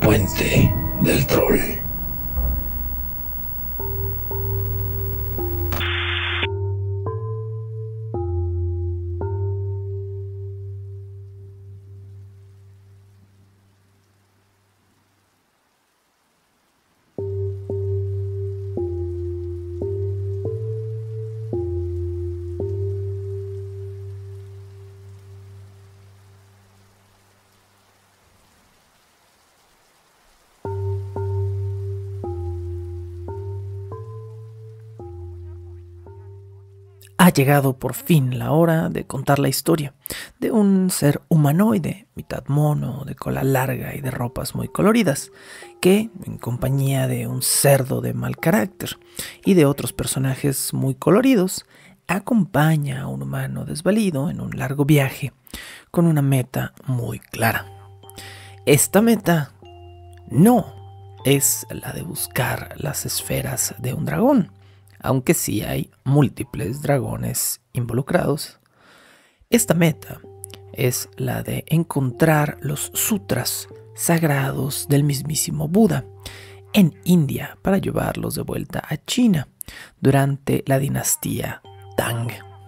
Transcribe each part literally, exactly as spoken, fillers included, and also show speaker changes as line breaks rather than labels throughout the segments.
Puente del Troll.
Ha llegado por fin la hora de contar la historia de un ser humanoide, mitad mono, de cola larga y de ropas muy coloridas, que, en compañía de un cerdo de mal carácter y de otros personajes muy coloridos, acompaña a un humano desvalido en un largo viaje con una meta muy clara. Esta meta no es la de buscar las esferas de un dragón, aunque sí hay múltiples dragones involucrados. Esta meta es la de encontrar los sutras sagrados del mismísimo Buda en India para llevarlos de vuelta a China durante la dinastía Tang.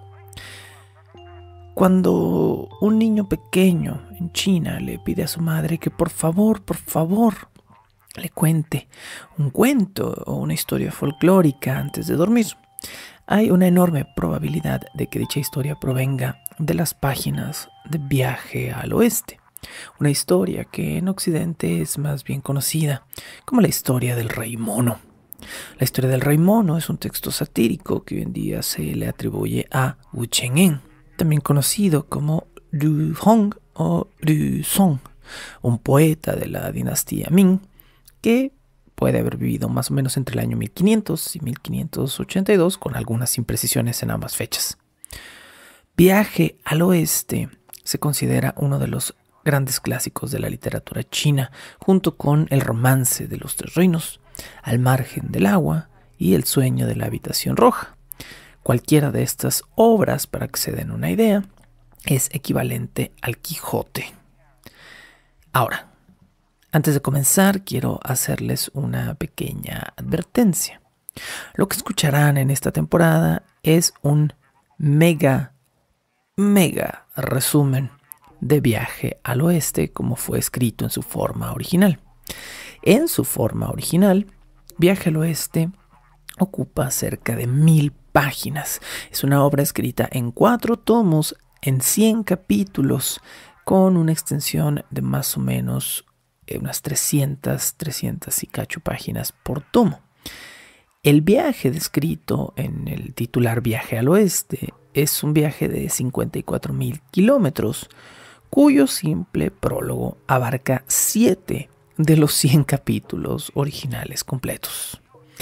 Cuando un niño pequeño en China le pide a su madre que por favor, por favor, le cuente un cuento o una historia folclórica antes de dormir, hay una enorme probabilidad de que dicha historia provenga de las páginas de Viaje al Oeste, una historia que en Occidente es más bien conocida como la historia del Rey Mono. La historia del Rey Mono es un texto satírico que hoy en día se le atribuye a Wu Cheng'en, también conocido como Liu Hong o Liu Song, un poeta de la dinastía Ming que puede haber vivido más o menos entre el año mil quinientos y mil quinientos ochenta y dos, con algunas imprecisiones en ambas fechas. Viaje al Oeste se considera uno de los grandes clásicos de la literatura china, junto con El romance de los tres reinos, Al margen del agua y El sueño de la habitación roja. Cualquiera de estas obras, para que se den una idea, es equivalente al Quijote. Ahora, antes de comenzar, quiero hacerles una pequeña advertencia. Lo que escucharán en esta temporada es un mega, mega resumen de Viaje al Oeste como fue escrito en su forma original. En su forma original, Viaje al Oeste ocupa cerca de mil páginas. Es una obra escrita en cuatro tomos, en cien capítulos, con una extensión de más o menos unas trescientas, trescientas y cacho páginas por tomo. El viaje descrito en el titular Viaje al Oeste es un viaje de cincuenta y cuatro mil kilómetros, cuyo simple prólogo abarca siete de los cien capítulos originales completos.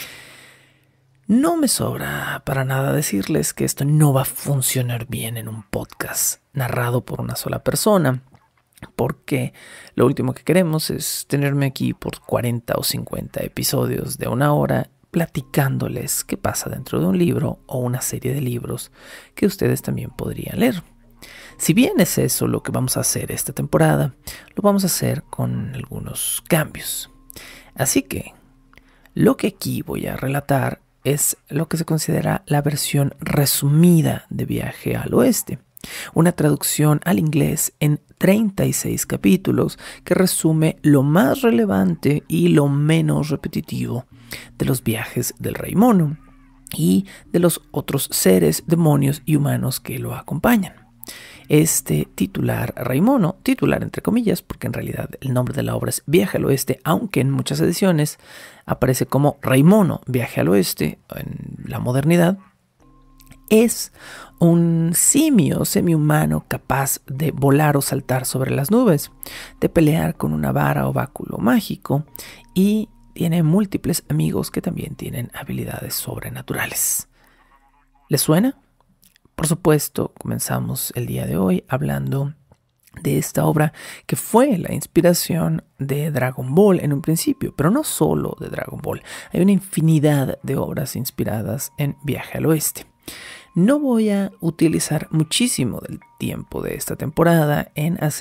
No me sobra para nada decirles que esto no va a funcionar bien en un podcast narrado por una sola persona, porque lo último que queremos es tenerme aquí por cuarenta o cincuenta episodios de una hora platicándoles qué pasa dentro de un libro o una serie de libros que ustedes también podrían leer. Si bien es eso lo que vamos a hacer esta temporada, lo vamos a hacer con algunos cambios. Así que lo que aquí voy a relatar es lo que se considera la versión resumida de Viaje al Oeste, una traducción al inglés en treinta y seis capítulos que resume lo más relevante y lo menos repetitivo de los viajes del Rey Mono y de los otros seres, demonios y humanos que lo acompañan. Este titular Rey Mono, titular entre comillas, porque en realidad el nombre de la obra es Viaje al Oeste, aunque en muchas ediciones aparece como Rey Mono, Viaje al Oeste en la modernidad, es un simio semihumano capaz de volar o saltar sobre las nubes, de pelear con una vara o báculo mágico, y tiene múltiples amigos que también tienen habilidades sobrenaturales. ¿Les suena? Por supuesto, comenzamos el día de hoy hablando de esta obra que fue la inspiración de Dragon Ball en un principio, pero no solo de Dragon Ball. Hay una infinidad de obras inspiradas en Viaje al Oeste. No voy a utilizar muchísimo del tiempo de esta temporada en hacer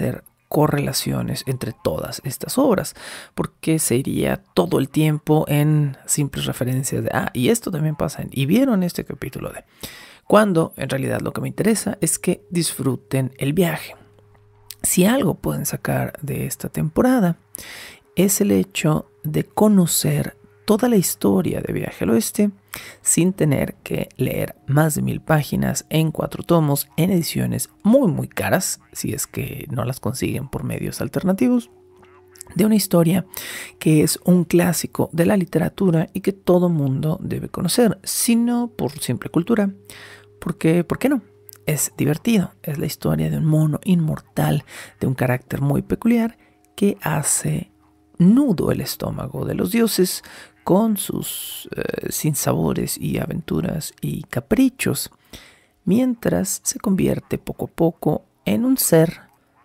correlaciones entre todas estas obras, porque se iría todo el tiempo en simples referencias de, ah, y esto también pasa, en, y vieron este capítulo de, cuando en realidad lo que me interesa es que disfruten el viaje. Si algo pueden sacar de esta temporada es el hecho de conocer toda la historia de Viaje al Oeste sin tener que leer más de mil páginas en cuatro tomos en ediciones muy muy caras, si es que no las consiguen por medios alternativos, de una historia que es un clásico de la literatura y que todo mundo debe conocer, sino por simple cultura, porque, ¿por qué no? Es divertido, es la historia de un mono inmortal de un carácter muy peculiar que hace nudo el estómago de los dioses con sus eh, sinsabores y aventuras y caprichos, mientras se convierte poco a poco en un ser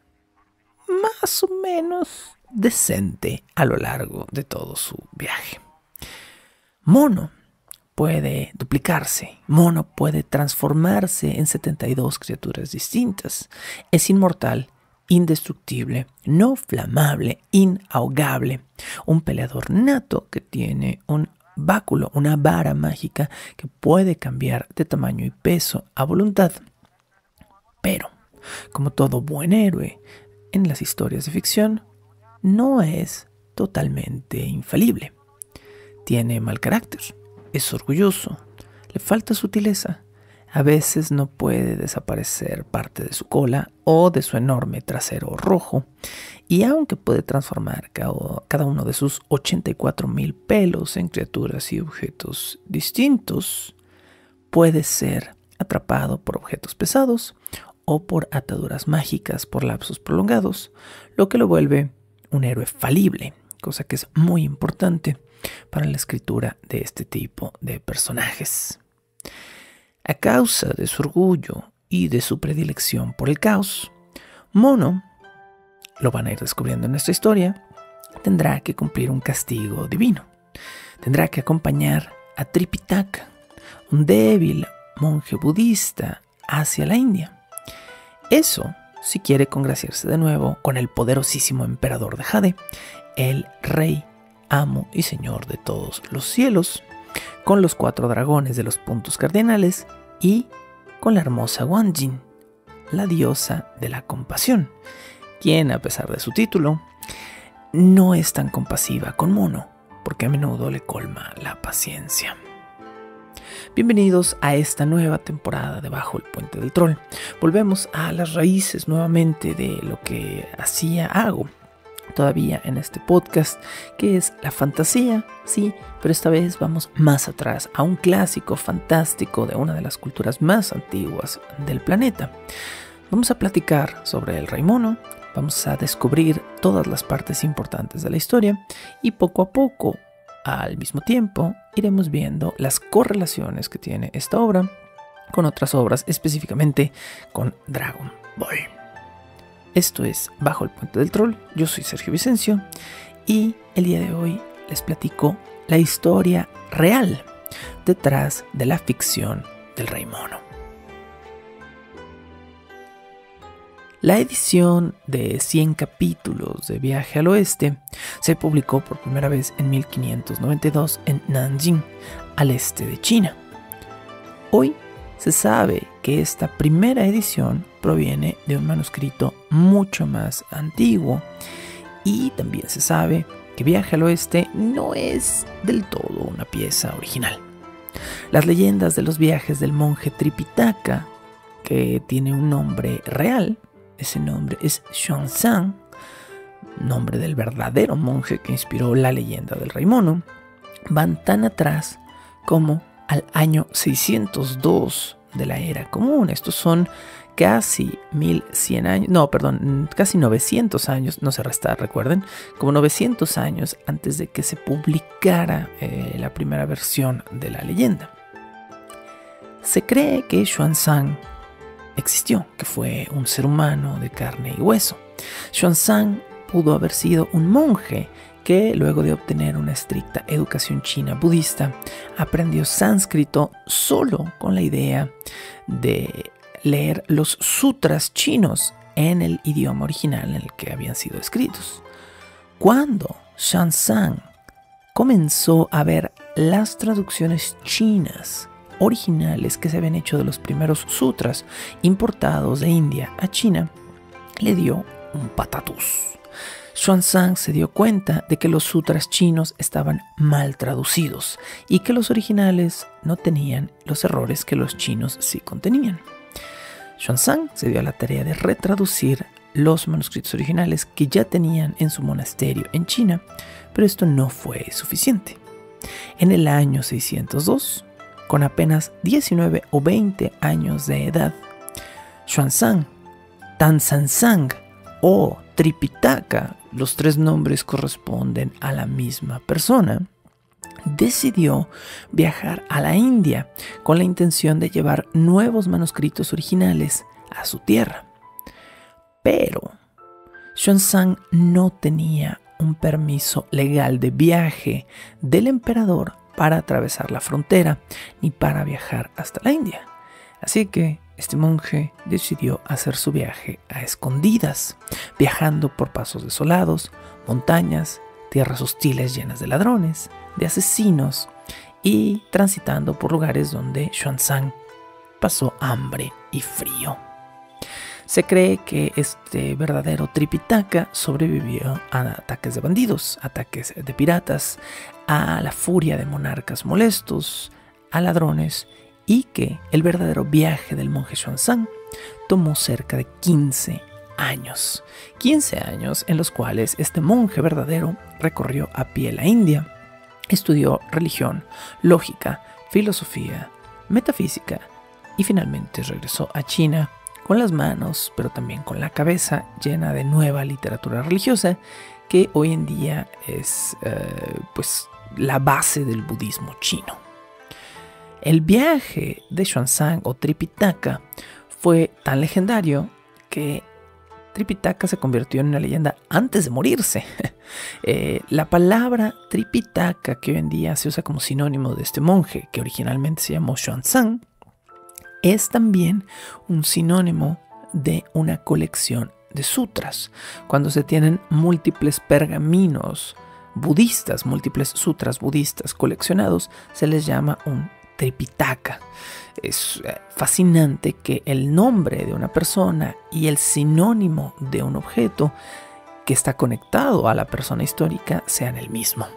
más o menos decente a lo largo de todo su viaje. Mono puede duplicarse, Mono puede transformarse en setenta y dos criaturas distintas, es inmortal, indestructible, no flamable, inahogable, un peleador nato que tiene un báculo, una vara mágica que puede cambiar de tamaño y peso a voluntad. Pero, como todo buen héroe en las historias de ficción, no es totalmente infalible. Tiene mal carácter, es orgulloso, le falta sutileza. A veces no puede desaparecer parte de su cola o de su enorme trasero rojo, y aunque puede transformar cada uno de sus ochenta y cuatro mil pelos en criaturas y objetos distintos, puede ser atrapado por objetos pesados o por ataduras mágicas por lapsos prolongados, lo que lo vuelve un héroe falible, cosa que es muy importante para la escritura de este tipo de personajes. A causa de su orgullo y de su predilección por el caos, Mono, lo van a ir descubriendo en nuestra historia, tendrá que cumplir un castigo divino. Tendrá que acompañar a Tripitaka, un débil monje budista, hacia la India. Eso si quiere congraciarse de nuevo con el poderosísimo emperador de Jade, el rey, amo y señor de todos los cielos, con los cuatro dragones de los puntos cardinales y con la hermosa Wanjin, la diosa de la compasión, quien, a pesar de su título, no es tan compasiva con Mono, porque a menudo le colma la paciencia. Bienvenidos a esta nueva temporada de Bajo el Puente del Troll. Volvemos a las raíces nuevamente de lo que hacía, hago todavía en este podcast, que es la fantasía, sí, pero esta vez vamos más atrás, a un clásico fantástico de una de las culturas más antiguas del planeta. Vamos a platicar sobre el Rey Mono, vamos a descubrir todas las partes importantes de la historia y poco a poco, al mismo tiempo, iremos viendo las correlaciones que tiene esta obra con otras obras, específicamente con Dragon Ball. Esto es Bajo el Puente del Troll, yo soy Sergio Vicencio y el día de hoy les platico la historia real detrás de la ficción del Rey Mono. La edición de cien capítulos de Viaje al Oeste se publicó por primera vez en mil quinientos noventa y dos en Nanjing, al este de China. Hoy se sabe que esta primera edición proviene de un manuscrito mucho más antiguo y también se sabe que Viaje al Oeste no es del todo una pieza original. Las leyendas de los viajes del monje Tripitaka, que tiene un nombre real, ese nombre es Xuanzang, nombre del verdadero monje que inspiró la leyenda del Rey Mono, van tan atrás como al año seiscientos dos de la era común. Estos son casi mil cien años, no, perdón, casi novecientos años, no se resta, recuerden, como novecientos años antes de que se publicara eh, la primera versión de la leyenda. Se cree que Xuanzang existió, que fue un ser humano de carne y hueso. Xuanzang pudo haber sido un monje que, luego de obtener una estricta educación china budista, aprendió sánscrito solo con la idea de leer los sutras chinos en el idioma original en el que habían sido escritos. Cuando Xuanzang comenzó a ver las traducciones chinas originales que se habían hecho de los primeros sutras importados de India a China, le dio un patatús. Xuanzang se dio cuenta de que los sutras chinos estaban mal traducidos y que los originales no tenían los errores que los chinos sí contenían. Xuanzang se dio a la tarea de retraducir los manuscritos originales que ya tenían en su monasterio en China, pero esto no fue suficiente. En el año seiscientos dos, con apenas diecinueve o veinte años de edad, Xuanzang, Tanzanzang o Tripitaka, los tres nombres corresponden a la misma persona, decidió viajar a la India con la intención de llevar nuevos manuscritos originales a su tierra. Pero Xuanzang no tenía un permiso legal de viaje del emperador para atravesar la frontera ni para viajar hasta la India. Así que este monje decidió hacer su viaje a escondidas, viajando por pasos desolados, montañas, tierras hostiles llenas de ladrones, de asesinos y transitando por lugares donde Xuanzang pasó hambre y frío. Se cree que este verdadero Tripitaka sobrevivió a ataques de bandidos, ataques de piratas, a la furia de monarcas molestos, a ladrones, y que el verdadero viaje del monje Xuanzang tomó cerca de quince años. quince años en los cuales este monje verdadero recorrió a pie la India, estudió religión, lógica, filosofía, metafísica y finalmente regresó a China con las manos, pero también con la cabeza llena de nueva literatura religiosa que hoy en día es eh, pues, la base del budismo chino. El viaje de Xuanzang o Tripitaka fue tan legendario que Tripitaka se convirtió en una leyenda antes de morirse. eh, la palabra Tripitaka, que hoy en día se usa como sinónimo de este monje, que originalmente se llamó Xuanzang, es también un sinónimo de una colección de sutras. Cuando se tienen múltiples pergaminos budistas, múltiples sutras budistas coleccionados, se les llama un Tripitaka. Es fascinante que el nombre de una persona y el sinónimo de un objeto que está conectado a la persona histórica sean el mismo.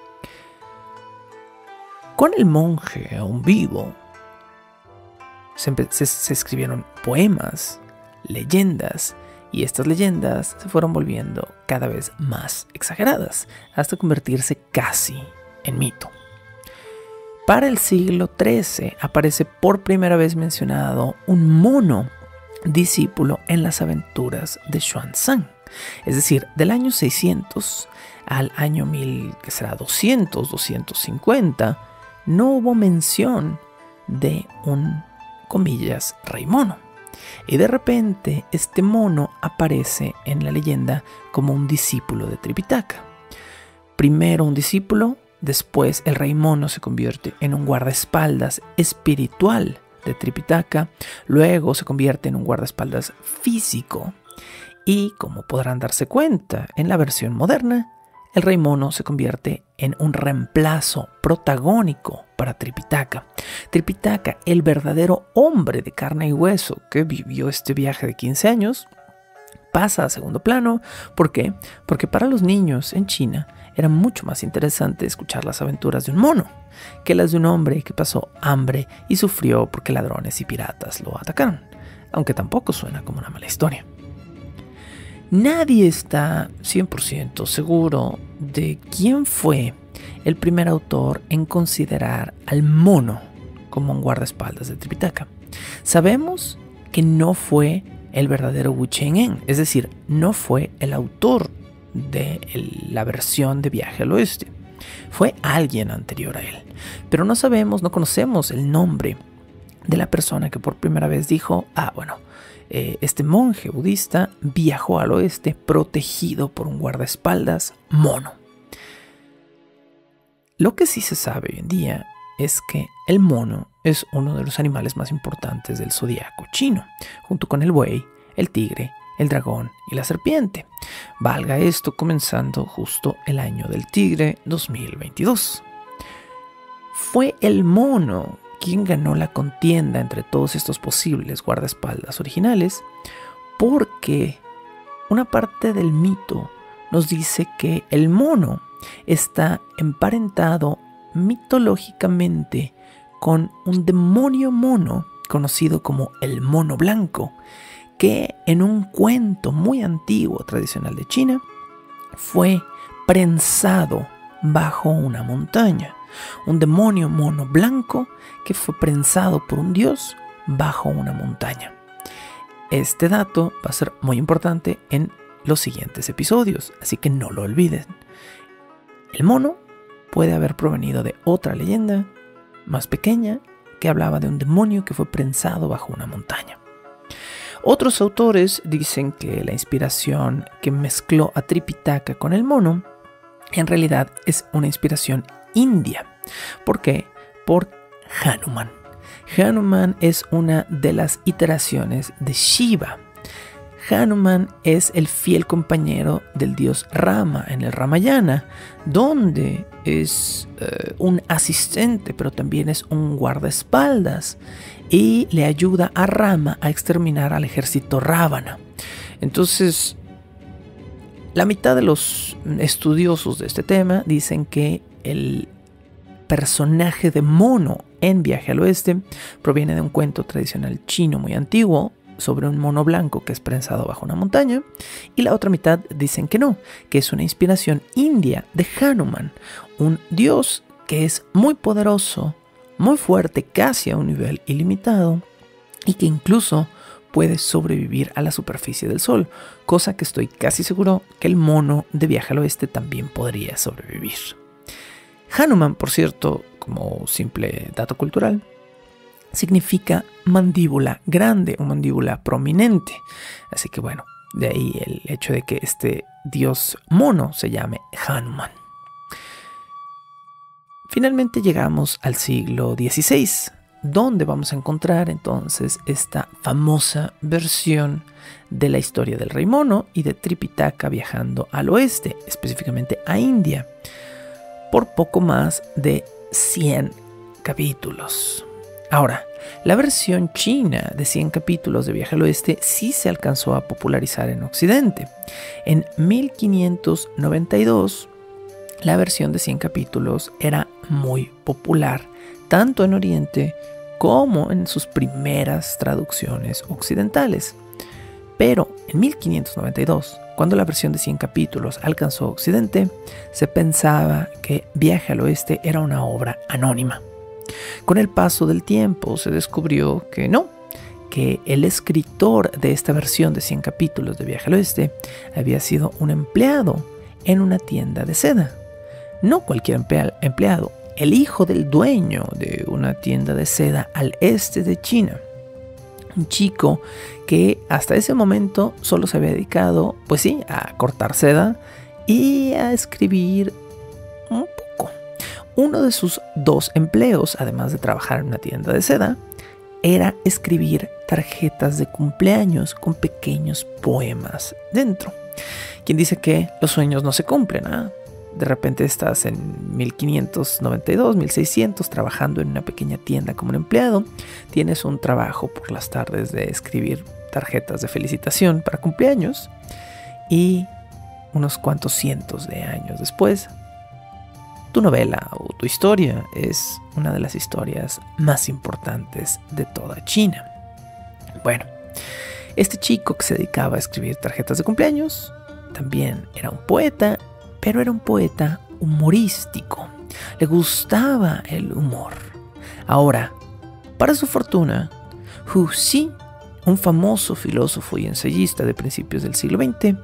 Con el monje aún vivo se, se, se escribieron poemas, leyendas, y estas leyendas se fueron volviendo cada vez más exageradas hasta convertirse casi en mito. Para el siglo trece aparece por primera vez mencionado un mono discípulo en las aventuras de Xuanzang. Es decir, del año seiscientos al año mil, que será doscientos, doscientos cincuenta, no hubo mención de un, comillas, rey mono. Y de repente este mono aparece en la leyenda como un discípulo de Tripitaka. Primero un discípulo, después el rey mono se convierte en un guardaespaldas espiritual de Tripitaka, luego se convierte en un guardaespaldas físico y, como podrán darse cuenta en la versión moderna, el rey mono se convierte en un reemplazo protagónico para Tripitaka. Tripitaka, el verdadero hombre de carne y hueso que vivió este viaje de quince años, pasa a segundo plano. ¿Por qué? Porque para los niños en China era mucho más interesante escuchar las aventuras de un mono que las de un hombre que pasó hambre y sufrió porque ladrones y piratas lo atacaron, aunque tampoco suena como una mala historia. Nadie está cien por ciento seguro de quién fue el primer autor en considerar al mono como un guardaespaldas de Tripitaka. Sabemos que no fue el verdadero Wu Cheng-en, es decir, no fue el autor de el, la versión de Viaje al Oeste. Fue alguien anterior a él, pero no sabemos, no conocemos el nombre de la persona que por primera vez dijo, ah, bueno, eh, este monje budista viajó al oeste protegido por un guardaespaldas mono. Lo que sí se sabe hoy en día es que el mono es uno de los animales más importantes del zodiaco chino, junto con el buey, el tigre, el dragón y la serpiente. Valga esto comenzando justo el año del tigre dos mil veintidós. Fue el mono quien ganó la contienda entre todos estos posibles guardaespaldas originales, porque una parte del mito nos dice que el mono está emparentado mitológicamente con un demonio mono conocido como el mono blanco, que en un cuento muy antiguo tradicional de China fue prensado bajo una montaña. Un demonio mono blanco que fue prensado por un dios bajo una montaña. Este dato va a ser muy importante en los siguientes episodios, así que no lo olviden. El mono puede haber provenido de otra leyenda más pequeña que hablaba de un demonio que fue prensado bajo una montaña. Otros autores dicen que la inspiración que mezcló a Tripitaka con el mono en realidad es una inspiración india. ¿Por qué? Por Hanuman. Hanuman es una de las iteraciones de Shiva. Hanuman es el fiel compañero del dios Rama en el Ramayana, donde es eh, un asistente, pero también es un guardaespaldas y le ayuda a Rama a exterminar al ejército Ravana. Entonces, la mitad de los estudiosos de este tema dicen que el personaje de mono en Viaje al Oeste proviene de un cuento tradicional chino muy antiguo sobre un mono blanco que es prensado bajo una montaña, y la otra mitad dicen que no, que es una inspiración india de Hanuman, un dios que es muy poderoso, muy fuerte, casi a un nivel ilimitado, y que incluso puede sobrevivir a la superficie del sol, cosa que estoy casi seguro que el mono de Viaje al Oeste también podría sobrevivir. Hanuman, por cierto, como simple dato cultural, significa mandíbula grande o mandíbula prominente. Así que bueno, de ahí el hecho de que este dios mono se llame Hanuman. Finalmente llegamos al siglo dieciséis, donde vamos a encontrar entonces esta famosa versión de la historia del rey mono y de Tripitaka viajando al oeste, específicamente a India, por poco más de cien capítulos. Ahora, la versión china de cien capítulos de Viaje al Oeste sí se alcanzó a popularizar en Occidente. En mil quinientos noventa y dos, la versión de cien capítulos era muy popular, tanto en Oriente como en sus primeras traducciones occidentales. Pero en mil quinientos noventa y dos, cuando la versión de cien capítulos alcanzó Occidente, se pensaba que Viaje al Oeste era una obra anónima. Con el paso del tiempo se descubrió que no, que el escritor de esta versión de cien capítulos de Viaje al Oeste había sido un empleado en una tienda de seda. No cualquier empleado, el hijo del dueño de una tienda de seda al este de China. Un chico que hasta ese momento solo se había dedicado, pues sí, a cortar seda y a escribir un poco. Uno de sus dos empleos, además de trabajar en una tienda de seda, era escribir tarjetas de cumpleaños con pequeños poemas dentro. Quien dice que los sueños no se cumplen, ¿eh? De repente estás en mil quinientos noventa y dos, mil seiscientos trabajando en una pequeña tienda como un empleado. Tienes un trabajo por las tardes de escribir tarjetas de felicitación para cumpleaños. Y unos cuantos cientos de años después, tu novela o tu historia es una de las historias más importantes de toda China. Bueno, este chico que se dedicaba a escribir tarjetas de cumpleaños también era un poeta, pero era un poeta humorístico. Le gustaba el humor. Ahora, para su fortuna, Hu Xi, un famoso filósofo y ensayista de principios del siglo veinte,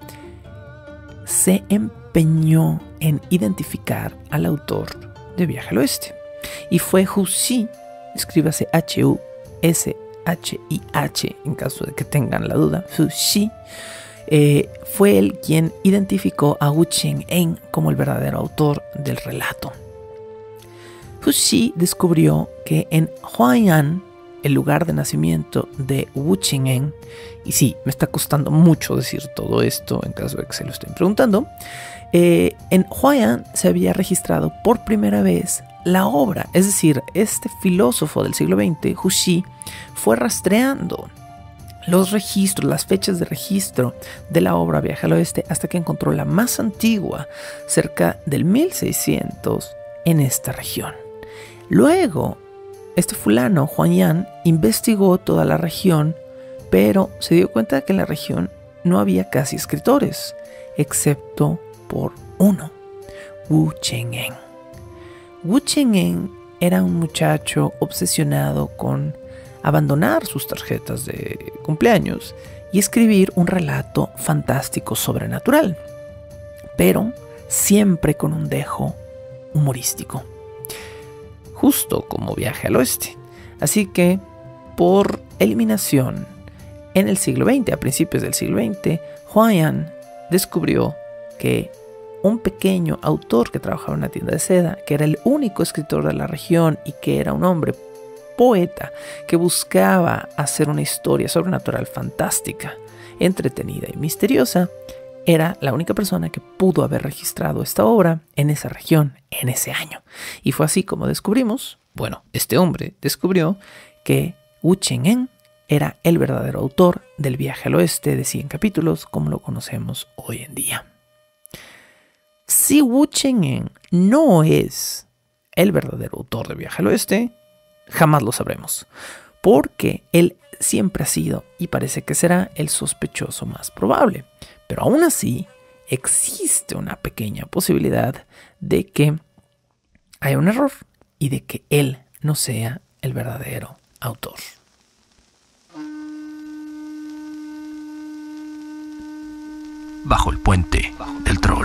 se empeñó en identificar al autor de Viaje al Oeste. Y fue Hu Xi, escríbase H U S H I H en caso de que tengan la duda, Hu Xi, Eh, fue él quien identificó a Wu Cheng-en como el verdadero autor del relato. Hu Xi descubrió que en Huai'an, el lugar de nacimiento de Wu Cheng'en, y sí, me está costando mucho decir todo esto en caso de que se lo estén preguntando, eh, en Huai'an se había registrado por primera vez la obra, es decir, este filósofo del siglo veinte, Hu Xi, fue rastreando los registros, las fechas de registro de la obra Viaje al Oeste hasta que encontró la más antigua, cerca del mil seiscientos, en esta región. Luego, este fulano, Huang Yan, investigó toda la región, pero se dio cuenta de que en la región no había casi escritores, excepto por uno, Wu Cheng'en. Wu Cheng'en era un muchacho obsesionado con abandonar sus tarjetas de cumpleaños y escribir un relato fantástico sobrenatural, pero siempre con un dejo humorístico, justo como Viaje al Oeste. Así que, por eliminación, en el siglo veinte, a principios del siglo veinte, Huai'an descubrió que un pequeño autor que trabajaba en una tienda de seda, que era el único escritor de la región y que era un hombre poeta que buscaba hacer una historia sobrenatural fantástica, entretenida y misteriosa, era la única persona que pudo haber registrado esta obra en esa región en ese año. Y fue así como descubrimos, bueno, este hombre descubrió que Wu Cheng'en era el verdadero autor del Viaje al Oeste de cien capítulos como lo conocemos hoy en día. Si Wu Cheng'en no es el verdadero autor de Viaje al Oeste, jamás lo sabremos, porque él siempre ha sido y parece que será el sospechoso más probable. Pero aún así, existe una pequeña posibilidad de que haya un error y de que él no sea el verdadero autor.
Bajo el puente del troll.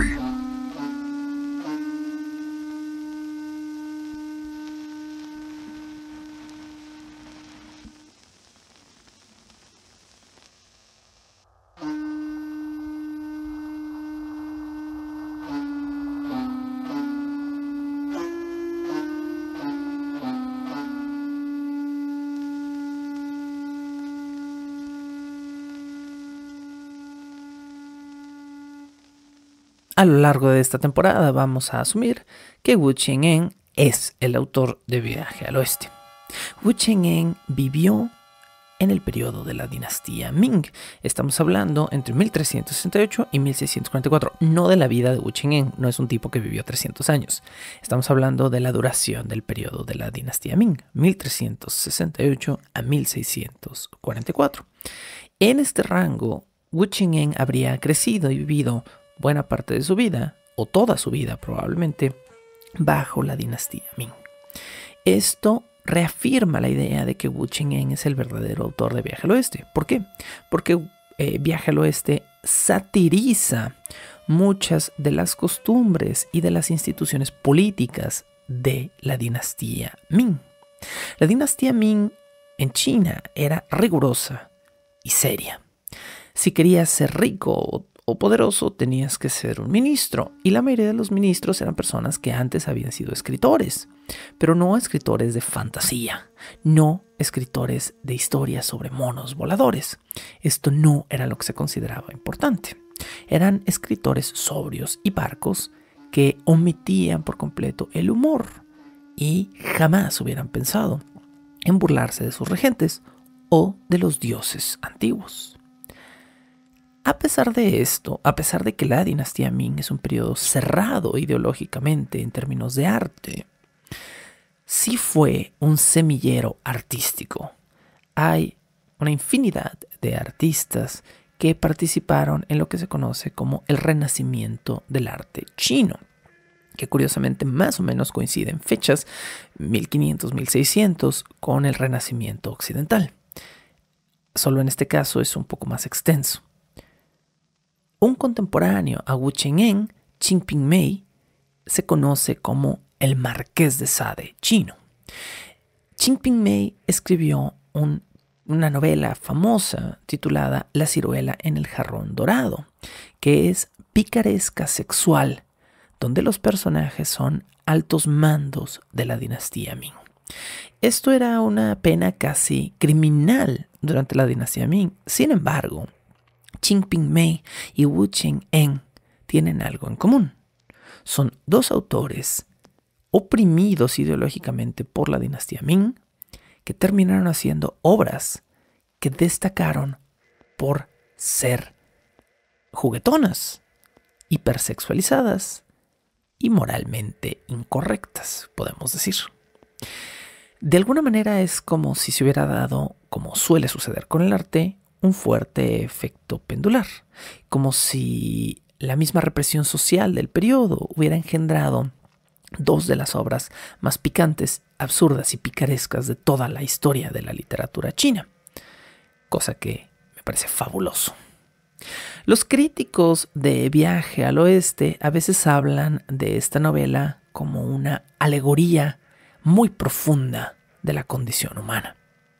A lo largo de esta temporada vamos a asumir que Wu Cheng'en es el autor de Viaje al Oeste. Wu Cheng'en vivió en el periodo de la dinastía Ming. Estamos hablando entre mil trescientos sesenta y ocho y mil seiscientos cuarenta y cuatro, no de la vida de Wu Cheng'en, no es un tipo que vivió trescientos años. Estamos hablando de la duración del periodo de la dinastía Ming, mil trescientos sesenta y ocho a mil seiscientos cuarenta y cuatro. En este rango, Wu Cheng'en habría crecido y vivido buena parte de su vida, o toda su vida probablemente, bajo la dinastía Ming. Esto reafirma la idea de que Wu Cheng'en es el verdadero autor de Viaje al Oeste. ¿Por qué? Porque eh, Viaje al Oeste satiriza muchas de las costumbres y de las instituciones políticas de la dinastía Ming. La dinastía Ming en China era rigurosa y seria. Si querías ser rico o poderoso, tenías que ser un ministro, y la mayoría de los ministros eran personas que antes habían sido escritores, pero no escritores de fantasía, no escritores de historias sobre monos voladores. Esto no era lo que se consideraba importante. Eran escritores sobrios y parcos que omitían por completo el humor y jamás hubieran pensado en burlarse de sus regentes o de los dioses antiguos. A pesar de esto, a pesar de que la dinastía Ming es un periodo cerrado ideológicamente en términos de arte, sí fue un semillero artístico. Hay una infinidad de artistas que participaron en lo que se conoce como el renacimiento del arte chino, que curiosamente más o menos coinciden fechas mil quinientos a mil seiscientos con el renacimiento occidental. Solo en este caso es un poco más extenso. Un contemporáneo a Wu Cheng'en, Qin Ping Mei, se conoce como el Marqués de Sade chino. Qin Ping Mei escribió un, una novela famosa titulada La ciruela en el jarrón dorado, que es picaresca sexual, donde los personajes son altos mandos de la dinastía Ming. Esto era una pena casi criminal durante la dinastía Ming. Sin embargo, Qin Ping Mei y Wu Cheng-en tienen algo en común. Son dos autores oprimidos ideológicamente por la dinastía Ming que terminaron haciendo obras que destacaron por ser juguetonas, hipersexualizadas y moralmente incorrectas, podemos decir. De alguna manera es como si se hubiera dado, como suele suceder con el arte, un fuerte efecto pendular, como si la misma represión social del periodo hubiera engendrado dos de las obras más picantes, absurdas y picarescas de toda la historia de la literatura china, cosa que me parece fabuloso. Los críticos de Viaje al Oeste a veces hablan de esta novela como una alegoría muy profunda de la condición humana.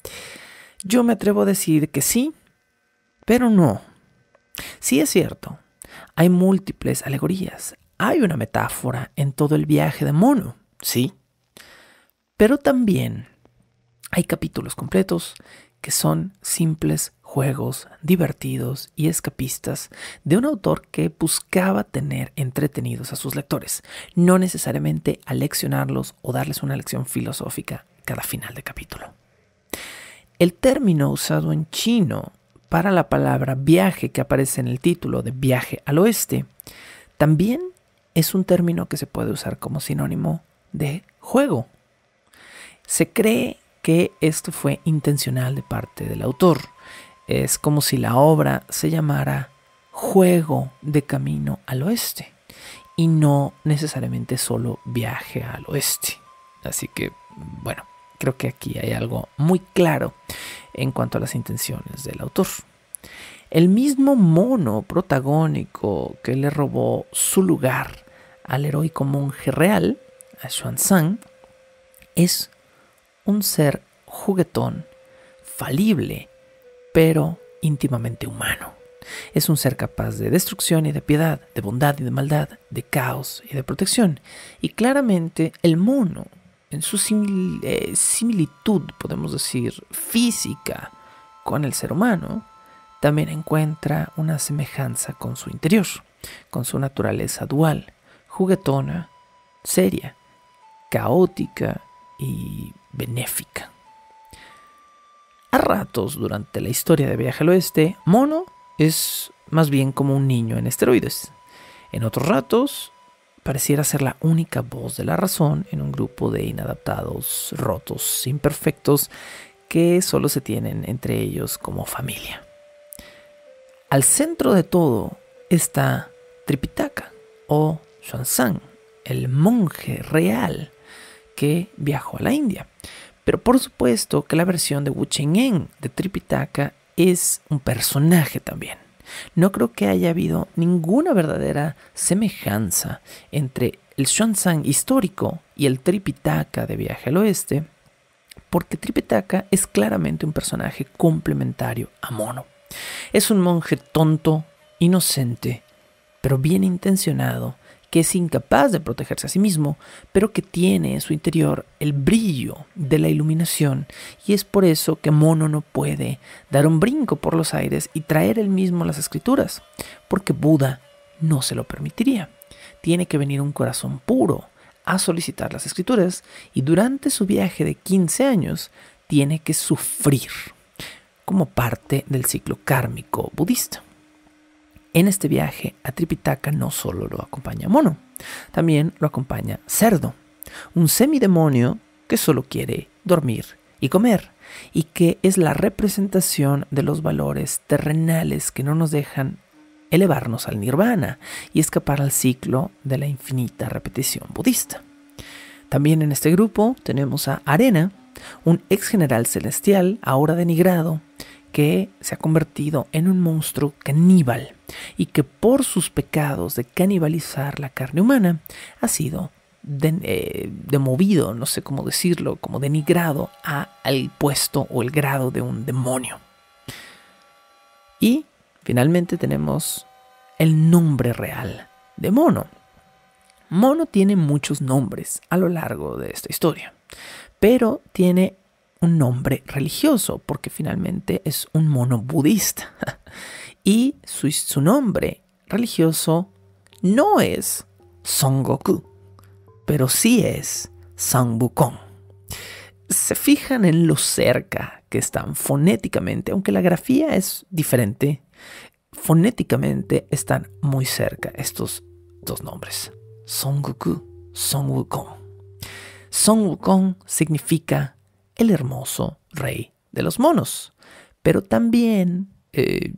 Yo me atrevo a decir que sí, pero no. Sí es cierto, hay múltiples alegorías. Hay una metáfora en todo el viaje de Mono, sí. Pero también hay capítulos completos que son simples juegos divertidos y escapistas de un autor que buscaba tener entretenidos a sus lectores, no necesariamente aleccionarlos o darles una lección filosófica cada final de capítulo. El término usado en chino para la palabra viaje que aparece en el título de Viaje al Oeste también es un término que se puede usar como sinónimo de juego. Se cree que esto fue intencional de parte del autor. Es como si la obra se llamara Juego de Camino al Oeste y no necesariamente solo Viaje al Oeste. Así que, bueno, creo que aquí hay algo muy claro en cuanto a las intenciones del autor. El mismo mono protagónico que le robó su lugar al heroico monje real, a Xuanzang, es un ser juguetón, falible, pero íntimamente humano. Es un ser capaz de destrucción y de piedad, de bondad y de maldad, de caos y de protección. Y claramente el mono, en su simil, eh, similitud, podemos decir, física con el ser humano, también encuentra una semejanza con su interior, con su naturaleza dual, juguetona, seria, caótica y benéfica. A ratos, durante la historia de Viaje al Oeste, Mono es más bien como un niño en esteroides. En otros ratos, pareciera ser la única voz de la razón en un grupo de inadaptados, rotos, imperfectos, que solo se tienen entre ellos como familia. Al centro de todo está Tripitaka, o Xuanzang, el monje real que viajó a la India. Pero por supuesto que la versión de Wu Cheng-en de Tripitaka es un personaje también. No creo que haya habido ninguna verdadera semejanza entre el Xuanzang histórico y el Tripitaka de Viaje al Oeste, porque Tripitaka es claramente un personaje complementario a Mono. Es un monje tonto, inocente, pero bien intencionado, que es incapaz de protegerse a sí mismo, pero que tiene en su interior el brillo de la iluminación, y es por eso que Mono no puede dar un brinco por los aires y traer él mismo las escrituras, porque Buda no se lo permitiría. Tiene que venir un corazón puro a solicitar las escrituras, y durante su viaje de quince años tiene que sufrir como parte del ciclo kármico budista. En este viaje a Tripitaka no solo lo acompaña Mono, también lo acompaña Cerdo, un semidemonio que solo quiere dormir y comer, y que es la representación de los valores terrenales que no nos dejan elevarnos al nirvana y escapar al ciclo de la infinita repetición budista. También en este grupo tenemos a Arena, un ex general celestial ahora denigrado, que se ha convertido en un monstruo caníbal y que por sus pecados de canibalizar la carne humana ha sido de, eh, demovido, no sé cómo decirlo, como denigrado a, al puesto o el grado de un demonio. Y finalmente tenemos el nombre real de Mono. Mono tiene muchos nombres a lo largo de esta historia, pero tiene un nombre religioso porque finalmente es un mono budista. Y su, su nombre religioso no es Son Goku, pero sí es Son Wukong. Se fijan en lo cerca que están fonéticamente, aunque la grafía es diferente, fonéticamente están muy cerca estos dos nombres, Son Goku, Son Wukong. Son Wukong significa el hermoso rey de los monos, pero también eh,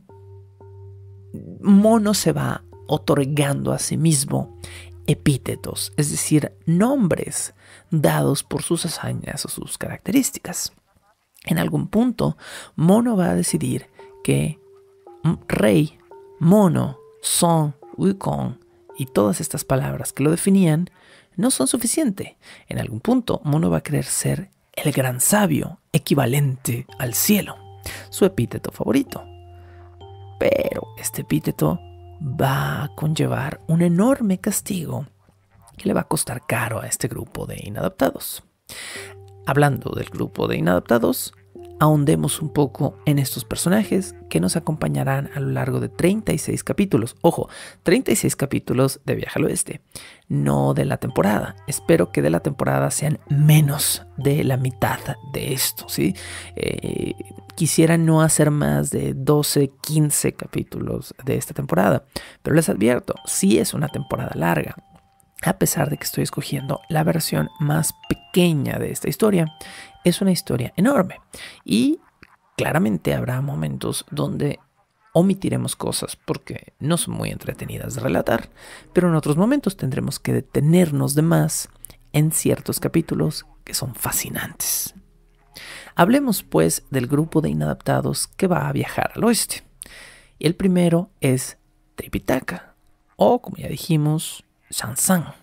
Mono se va otorgando a sí mismo epítetos, es decir, nombres dados por sus hazañas o sus características. En algún punto, Mono va a decidir que Rey, Mono, Son, Wukong y todas estas palabras que lo definían no son suficientes. En algún punto, Mono va a querer ser el gran sabio, equivalente al cielo, su epíteto favorito. Pero este epíteto va a conllevar un enorme castigo que le va a costar caro a este grupo de inadaptados. Hablando del grupo de inadaptados, ahondemos un poco en estos personajes que nos acompañarán a lo largo de treinta y seis capítulos. Ojo, treinta y seis capítulos de Viaje al Oeste, no de la temporada. Espero que de la temporada sean menos de la mitad de esto, ¿sí? Eh, quisiera no hacer más de doce, quince capítulos de esta temporada, pero les advierto, sí es una temporada larga. A pesar de que estoy escogiendo la versión más pequeña de esta historia, es una historia enorme y claramente habrá momentos donde omitiremos cosas porque no son muy entretenidas de relatar, pero en otros momentos tendremos que detenernos de más en ciertos capítulos que son fascinantes. Hablemos pues del grupo de inadaptados que va a viajar al oeste. Y el primero es Tripitaka, o como ya dijimos, Shan-san.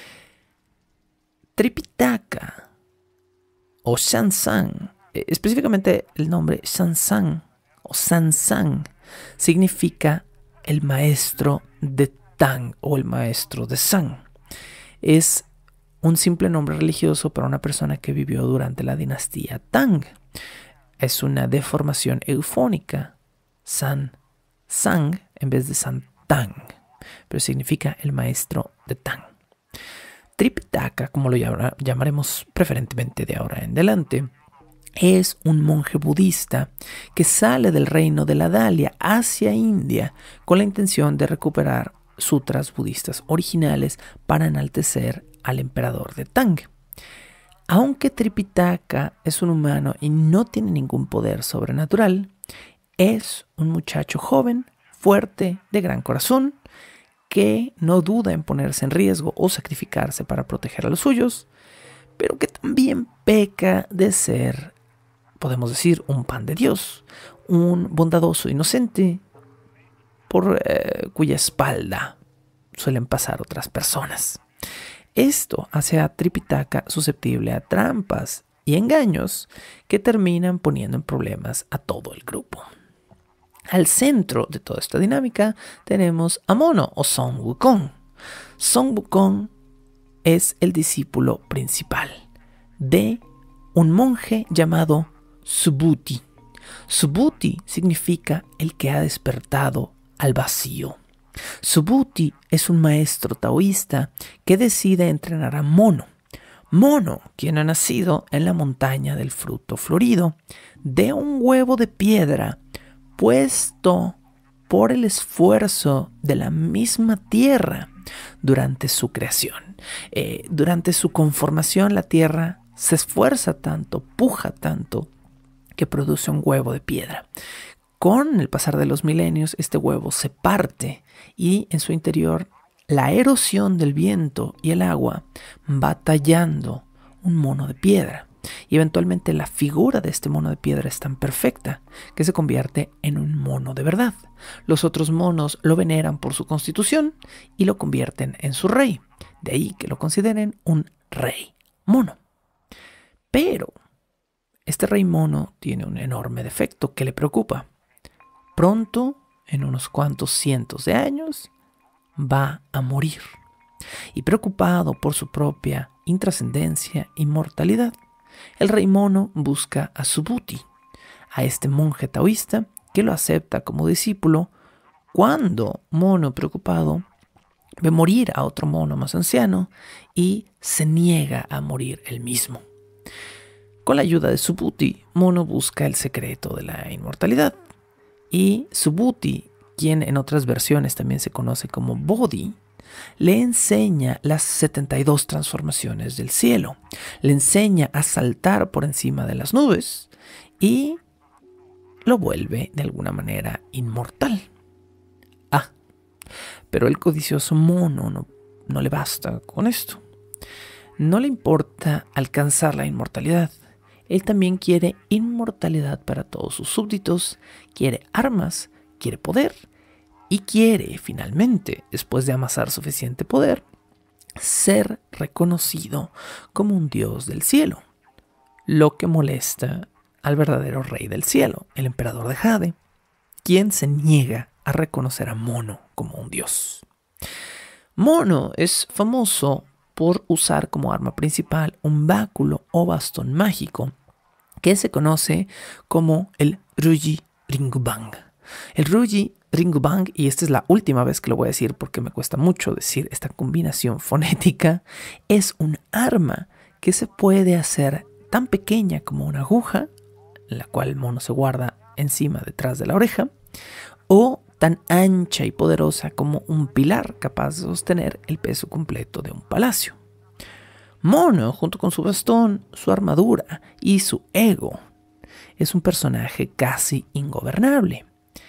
Tripitaka o Shan-san, específicamente el nombre Shan-san o San-san, significa el maestro de Tang o el maestro de San. Es un simple nombre religioso para una persona que vivió durante la dinastía Tang. Es una deformación eufónica, San-sang en vez de San-tang, pero significa el maestro de Tang. Tripitaka, como lo llamaremos preferentemente de ahora en adelante, es un monje budista que sale del reino de la Dalia hacia India con la intención de recuperar sutras budistas originales para enaltecer al emperador de Tang. Aunque Tripitaka es un humano y no tiene ningún poder sobrenatural, es un muchacho joven, fuerte, de gran corazón, que no duda en ponerse en riesgo o sacrificarse para proteger a los suyos, pero que también peca de ser, podemos decir, un pan de Dios, un bondadoso inocente por eh, cuya espalda suelen pasar otras personas. Esto hace a Tripitaka susceptible a trampas y engaños que terminan poniendo en problemas a todo el grupo. Al centro de toda esta dinámica tenemos a Mono o Son Wukong. Son Wukong es el discípulo principal de un monje llamado Subhuti. Subhuti significa el que ha despertado al vacío. Subhuti es un maestro taoísta que decide entrenar a Mono. Mono, quien ha nacido en la montaña del fruto florido, de un huevo de piedra puesto por el esfuerzo de la misma tierra durante su creación. Eh, durante su conformación, la tierra se esfuerza tanto, puja tanto, que produce un huevo de piedra. Con el pasar de los milenios, este huevo se parte y en su interior la erosión del viento y el agua va tallando un mono de piedra. Y eventualmente la figura de este mono de piedra es tan perfecta que se convierte en un mono de verdad. Los otros monos lo veneran por su constitución y lo convierten en su rey. De ahí que lo consideren un rey mono. Pero este rey mono tiene un enorme defecto que le preocupa. Pronto, en unos cuantos cientos de años, va a morir. Y preocupado por su propia intrascendencia y mortalidad, el rey mono busca a Subhuti, a este monje taoísta que lo acepta como discípulo cuando Mono, preocupado, ve morir a otro mono más anciano y se niega a morir él mismo. Con la ayuda de Subhuti, Mono busca el secreto de la inmortalidad. Y Subhuti, quien en otras versiones también se conoce como Bodhi, le enseña las setenta y dos transformaciones del cielo. Le enseña a saltar por encima de las nubes y lo vuelve de alguna manera inmortal. Ah, pero el codicioso mono no, no le basta con esto. No le importa alcanzar la inmortalidad. Él también quiere inmortalidad para todos sus súbditos, quiere armas, quiere poder y quiere, finalmente, después de amasar suficiente poder, ser reconocido como un dios del cielo. Lo que molesta al verdadero rey del cielo, el emperador de Jade, quien se niega a reconocer a Mono como un dios. Mono es famoso por usar como arma principal un báculo o bastón mágico que se conoce como el Ruyi Ringbang. El Ruyi Ringbang, y esta es la última vez que lo voy a decir porque me cuesta mucho decir esta combinación fonética, es un arma que se puede hacer tan pequeña como una aguja, la cual el mono se guarda encima detrás de la oreja, o tan ancha y poderosa como un pilar capaz de sostener el peso completo de un palacio. Mono, junto con su bastón, su armadura y su ego, es un personaje casi ingobernable.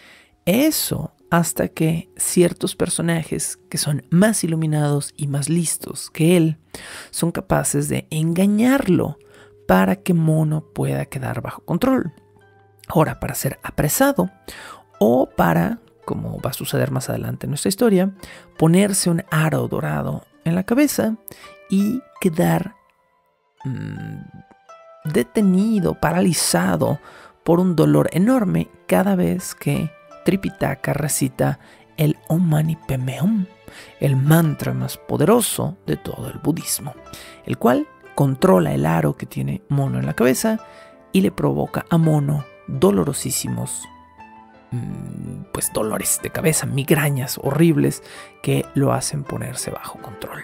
Eso hasta que ciertos personajes que son más iluminados y más listos que él son capaces de engañarlo para que Mono pueda quedar bajo control. Ahora, para ser apresado o para, como va a suceder más adelante en nuestra historia, ponerse un aro dorado en la cabeza y quedar mmm, detenido, paralizado por un dolor enorme cada vez que Tripitaka recita el Om Mani Padme Hum, el mantra más poderoso de todo el budismo, el cual controla el aro que tiene Mono en la cabeza y le provoca a Mono dolorosísimos mmm, pues dolores de cabeza, migrañas horribles que lo hacen ponerse bajo control.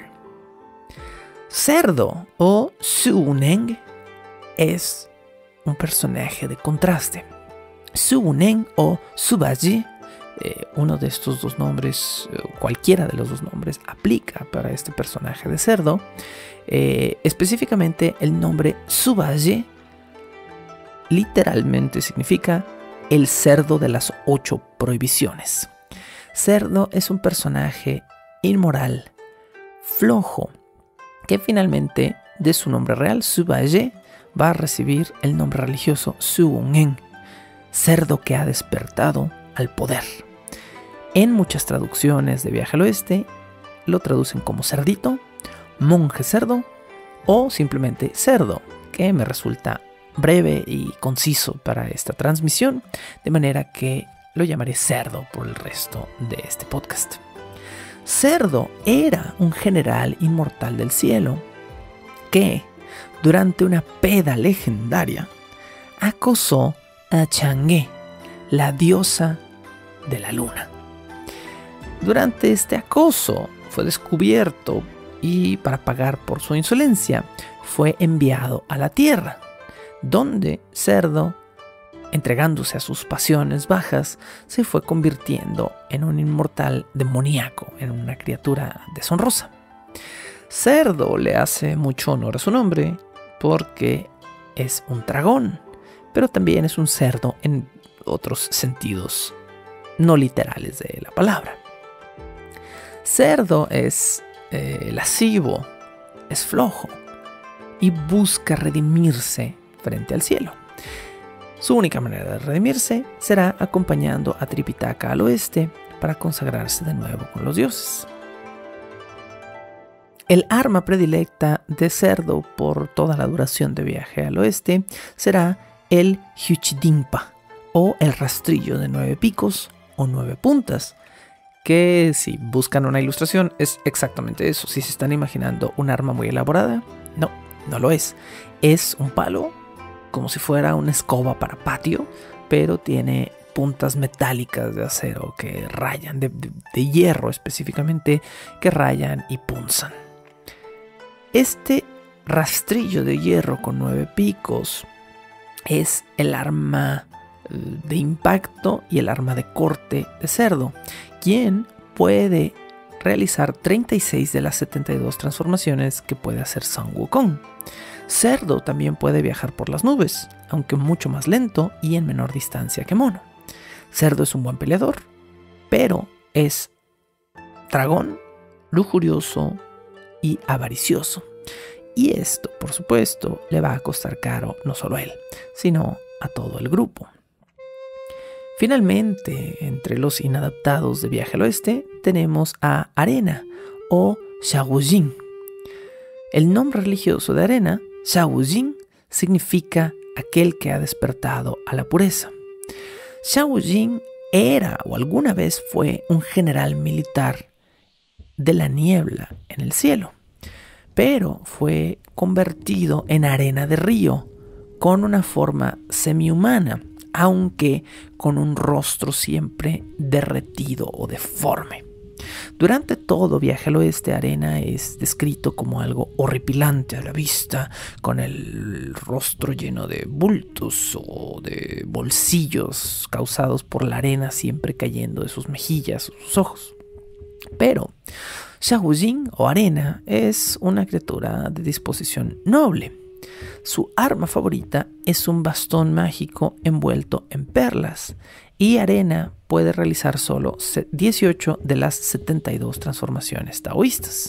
Cerdo o Suuneng es un personaje de contraste. Suuneng o Subaji, eh, uno de estos dos nombres, eh, cualquiera de los dos nombres, aplica para este personaje de cerdo. Eh, específicamente el nombre Subaji literalmente significa el cerdo de las ocho prohibiciones. Cerdo es un personaje inmoral, flojo, que finalmente de su nombre real, Subaji, va a recibir el nombre religioso Suuneng, cerdo que ha despertado al poder. En muchas traducciones de Viaje al Oeste lo traducen como cerdito, monje cerdo o simplemente cerdo, que me resulta breve y conciso para esta transmisión, de manera que lo llamaré cerdo por el resto de este podcast. Cerdo era un general inmortal del cielo que, durante una peda legendaria, acosó a Chang'e, la diosa de la luna. Durante este acoso fue descubierto y, para pagar por su insolencia, fue enviado a la tierra, donde Cerdo, entregándose a sus pasiones bajas, se fue convirtiendo en un inmortal demoníaco, en una criatura deshonrosa. Cerdo le hace mucho honor a su nombre porque es un dragón, pero también es un cerdo en otros sentidos no literales de la palabra. Cerdo es eh, lascivo, es flojo y busca redimirse frente al cielo. Su única manera de redimirse será acompañando a Tripitaka al oeste para consagrarse de nuevo con los dioses. El arma predilecta de Cerdo por toda la duración de Viaje al Oeste será el Hyuchidinpa, o el rastrillo de nueve picos o nueve puntas, que si buscan una ilustración es exactamente eso. Si se están imaginando un arma muy elaborada, no, No lo es. Es un palo como si fuera una escoba para patio, pero tiene puntas metálicas de acero que rayan, de, de, de hierro específicamente, que rayan y punzan. Este rastrillo de hierro con nueve picos es el arma de impacto y el arma de corte de Cerdo, quien puede realizar treinta y seis de las setenta y dos transformaciones que puede hacer Sun Wukong. Cerdo también puede viajar por las nubes, aunque mucho más lento y en menor distancia que Mono. Cerdo es un buen peleador, pero es dragón, lujurioso y avaricioso. Y esto, por supuesto, le va a costar caro no solo a él, sino a todo el grupo. Finalmente, entre los inadaptados de Viaje al Oeste, tenemos a Arena o Xiao Jing. El nombre religioso de Arena, Xiao Jing, significa aquel que ha despertado a la pureza. Xiao Jing era o alguna vez fue un general militar de la niebla en el cielo, pero fue convertido en arena de río con una forma semihumana, aunque con un rostro siempre derretido o deforme. Durante todo Viaje al Oeste, Arena es descrito como algo horripilante a la vista, con el rostro lleno de bultos o de bolsillos causados por la arena siempre cayendo de sus mejillas o sus ojos. Pero Xiao Jing o Arena es una criatura de disposición noble. Su arma favorita es un bastón mágico envuelto en perlas, y Arena puede realizar solo dieciocho de las setenta y dos transformaciones taoístas.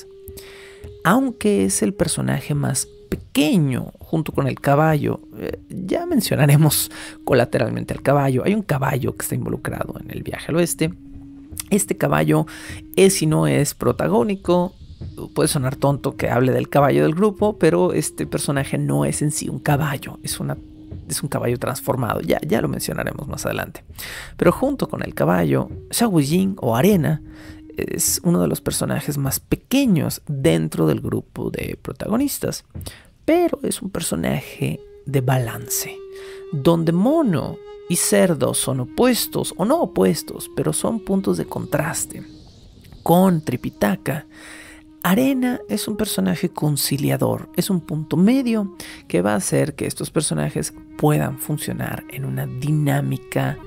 Aunque es el personaje más pequeño junto con el caballo, eh, ya mencionaremos colateralmente al caballo. Hay un caballo que está involucrado en el Viaje al Oeste. Este caballo es y no es protagónico. Puede sonar tonto que hable del caballo del grupo, pero este personaje no es en sí un caballo, es, una, es un caballo transformado, ya, ya lo mencionaremos más adelante. Pero junto con el caballo, Xiao Jing o Arena es uno de los personajes más pequeños dentro del grupo de protagonistas, pero es un personaje de balance, donde Mono y Cerdo son opuestos, o no opuestos, pero son puntos de contraste. Con Tripitaka, Arena es un personaje conciliador, es un punto medio que va a hacer que estos personajes puedan funcionar en una dinámica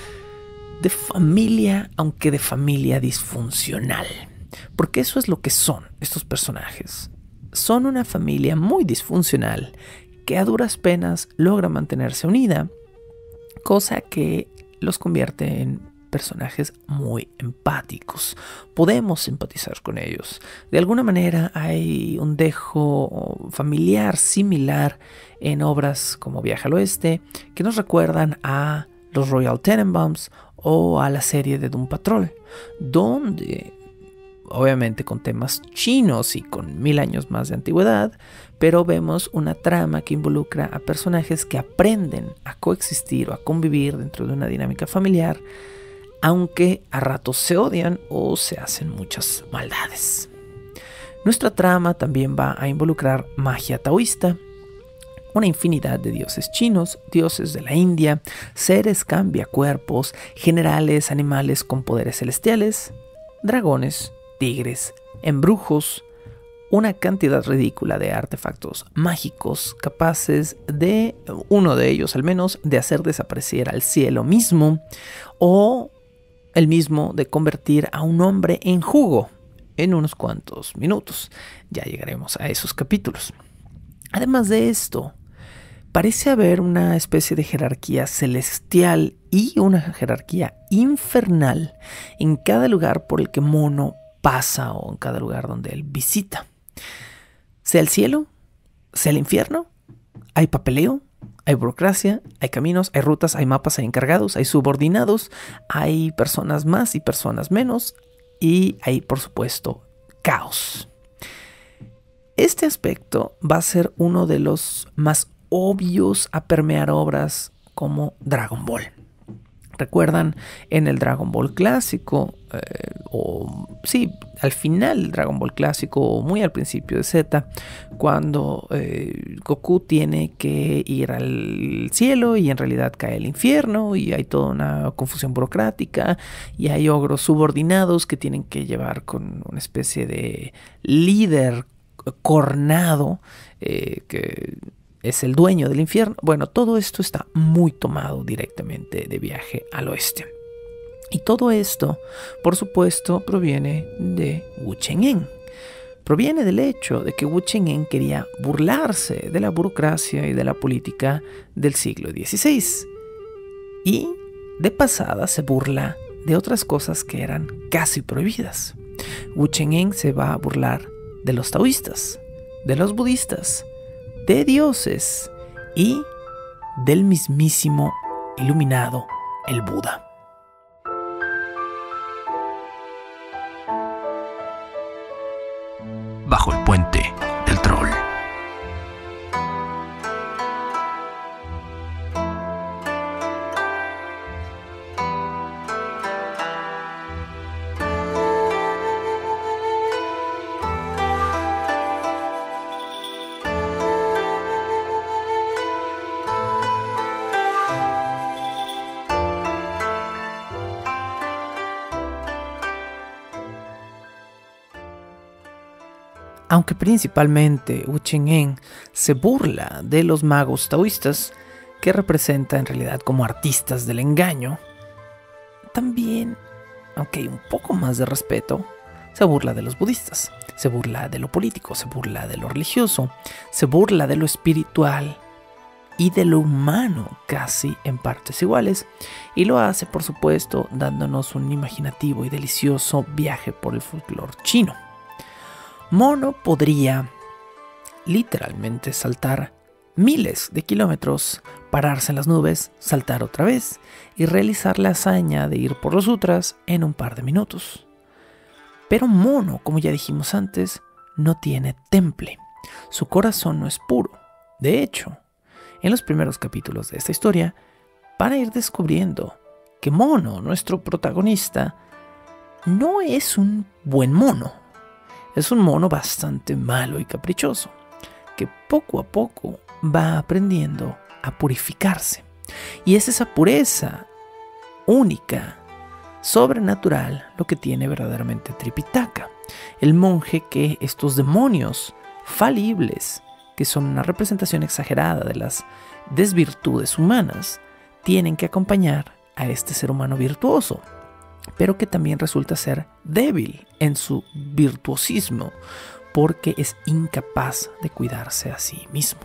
de familia, aunque de familia disfuncional. Porque eso es lo que son estos personajes. Son una familia muy disfuncional que a duras penas logra mantenerse unida, cosa que los convierte en personajes muy empáticos. Podemos simpatizar con ellos. De alguna manera hay un dejo familiar similar en obras como Viaje al Oeste, que nos recuerdan a los Royal Tenenbaums o a la serie de Doom Patrol, donde, obviamente con temas chinos y con mil años más de antigüedad, pero vemos una trama que involucra a personajes que aprenden a coexistir o a convivir dentro de una dinámica familiar, aunque a ratos se odian o se hacen muchas maldades. Nuestra trama también va a involucrar magia taoísta, una infinidad de dioses chinos, dioses de la India, seres cambiacuerpos, generales, animales con poderes celestiales, dragones, tigres, embrujos, una cantidad ridícula de artefactos mágicos capaces de, uno de ellos al menos, de hacer desaparecer al cielo mismo, o el mismo de convertir a un hombre en jugo en unos cuantos minutos. Ya llegaremos a esos capítulos. Además de esto, parece haber una especie de jerarquía celestial y una jerarquía infernal en cada lugar por el que Mono pasa o en cada lugar donde él visita. Sea el cielo, sea el infierno, hay papeleo, hay burocracia, hay caminos, hay rutas, hay mapas, hay encargados, hay subordinados, hay personas más y personas menos, y hay, por supuesto, caos. Este aspecto va a ser uno de los más obvios a permear obras como Dragon Ball. Recuerdan, en el Dragon Ball clásico, eh, o sí, al final del Dragon Ball clásico, o muy al principio de Z, cuando eh, Goku tiene que ir al cielo y en realidad cae al infierno y hay toda una confusión burocrática y hay ogros subordinados que tienen que llevar con una especie de líder cornado eh, que es el dueño del infierno. Bueno, todo esto está muy tomado directamente de Viaje al Oeste. Y todo esto, por supuesto, proviene de Wu Cheng-En. Proviene del hecho de que Wu Cheng-En quería burlarse de la burocracia y de la política del siglo dieciséis. Y, de pasada, se burla de otras cosas que eran casi prohibidas. Wu Cheng-En se va a burlar de los taoístas, de los budistas, de dioses y del mismísimo iluminado, el Buda.
Bajo el puente del troll.
Aunque principalmente Wu Cheng-En se burla de los magos taoístas, que representa en realidad como artistas del engaño, también, aunque hay un poco más de respeto, se burla de los budistas, se burla de lo político, se burla de lo religioso, se burla de lo espiritual y de lo humano casi en partes iguales, y lo hace, por supuesto, dándonos un imaginativo y delicioso viaje por el folclore chino. Mono podría literalmente saltar miles de kilómetros, pararse en las nubes, saltar otra vez y realizar la hazaña de ir por los sutras en un par de minutos. Pero Mono, como ya dijimos antes, no tiene temple. Su corazón no es puro. De hecho, en los primeros capítulos de esta historia, van a ir descubriendo que Mono, nuestro protagonista, no es un buen mono. Es un mono bastante malo y caprichoso, que poco a poco va aprendiendo a purificarse. Y es esa pureza única, sobrenatural, lo que tiene verdaderamente Tripitaka, el monje que estos demonios falibles, que son una representación exagerada de las desvirtudes humanas, tienen que acompañar a este ser humano virtuoso, pero que también resulta ser débil en su virtuosismo porque es incapaz de cuidarse a sí mismo.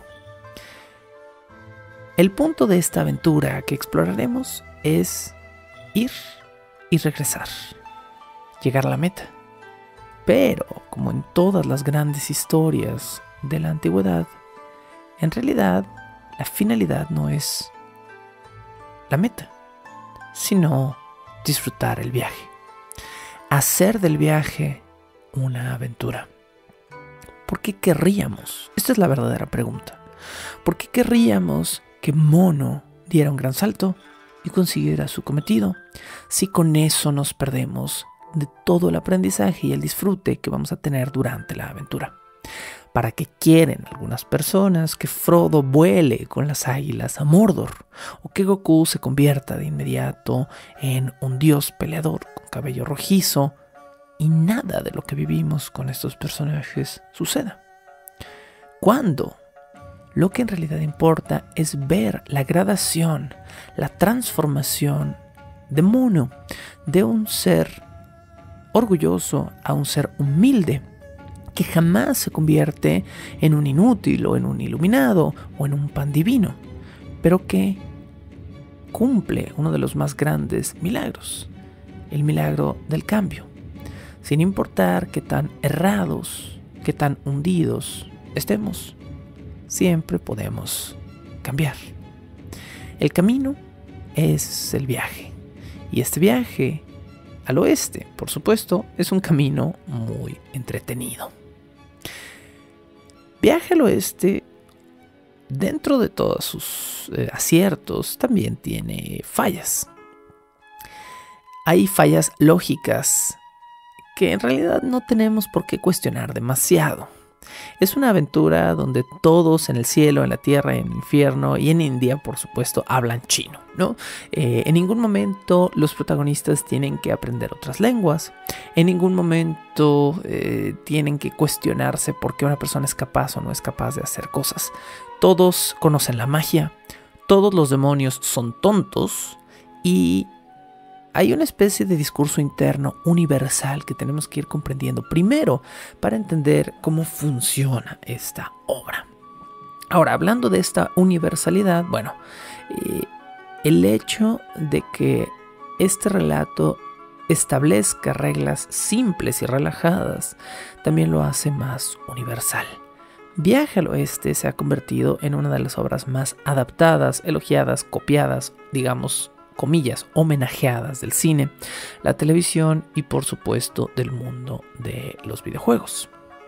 El punto de esta aventura que exploraremos es ir y regresar, llegar a la meta. Pero, como en todas las grandes historias de la antigüedad, en realidad la finalidad no es la meta, sino disfrutar el viaje, hacer del viaje una aventura. ¿Por qué querríamos? Esta es la verdadera pregunta. ¿Por qué querríamos que Mono diera un gran salto y consiguiera su cometido si con eso nos perdemos de todo el aprendizaje y el disfrute que vamos a tener durante la aventura? ¿Para qué quieren algunas personas que Frodo vuele con las águilas a Mordor? ¿O que Goku se convierta de inmediato en un dios peleador con cabello rojizo y nada de lo que vivimos con estos personajes suceda? ¿Cuándo? Lo que en realidad importa es ver la gradación, la transformación de Mono, de un ser orgulloso a un ser humilde, que jamás se convierte en un inútil o en un iluminado o en un pan divino, pero que cumple uno de los más grandes milagros, el milagro del cambio. Sin importar qué tan errados, qué tan hundidos estemos, siempre podemos cambiar. El camino es el viaje, y este viaje al oeste, por supuesto, es un camino muy entretenido. Viaje al Oeste, dentro de todos sus eh, aciertos, también tiene fallas. hay fallas lógicas que en realidad no tenemos por qué cuestionar demasiado. Es una aventura donde todos en el cielo, en la tierra, en el infierno y en India, por supuesto, hablan chino, ¿no? Eh, en ningún momento los protagonistas tienen que aprender otras lenguas. En ningún momento eh, tienen que cuestionarse por qué una persona es capaz o no es capaz de hacer cosas. Todos conocen la magia, todos los demonios son tontos y hay una especie de discurso interno universal que tenemos que ir comprendiendo primero para entender cómo funciona esta obra. Ahora, hablando de esta universalidad, bueno, eh, el hecho de que este relato establezca reglas simples y relajadas también lo hace más universal. Viaje al Oeste se ha convertido en una de las obras más adaptadas, elogiadas, copiadas, digamos, comillas, homenajeadas del cine, la televisión y por supuesto del mundo de los videojuegos.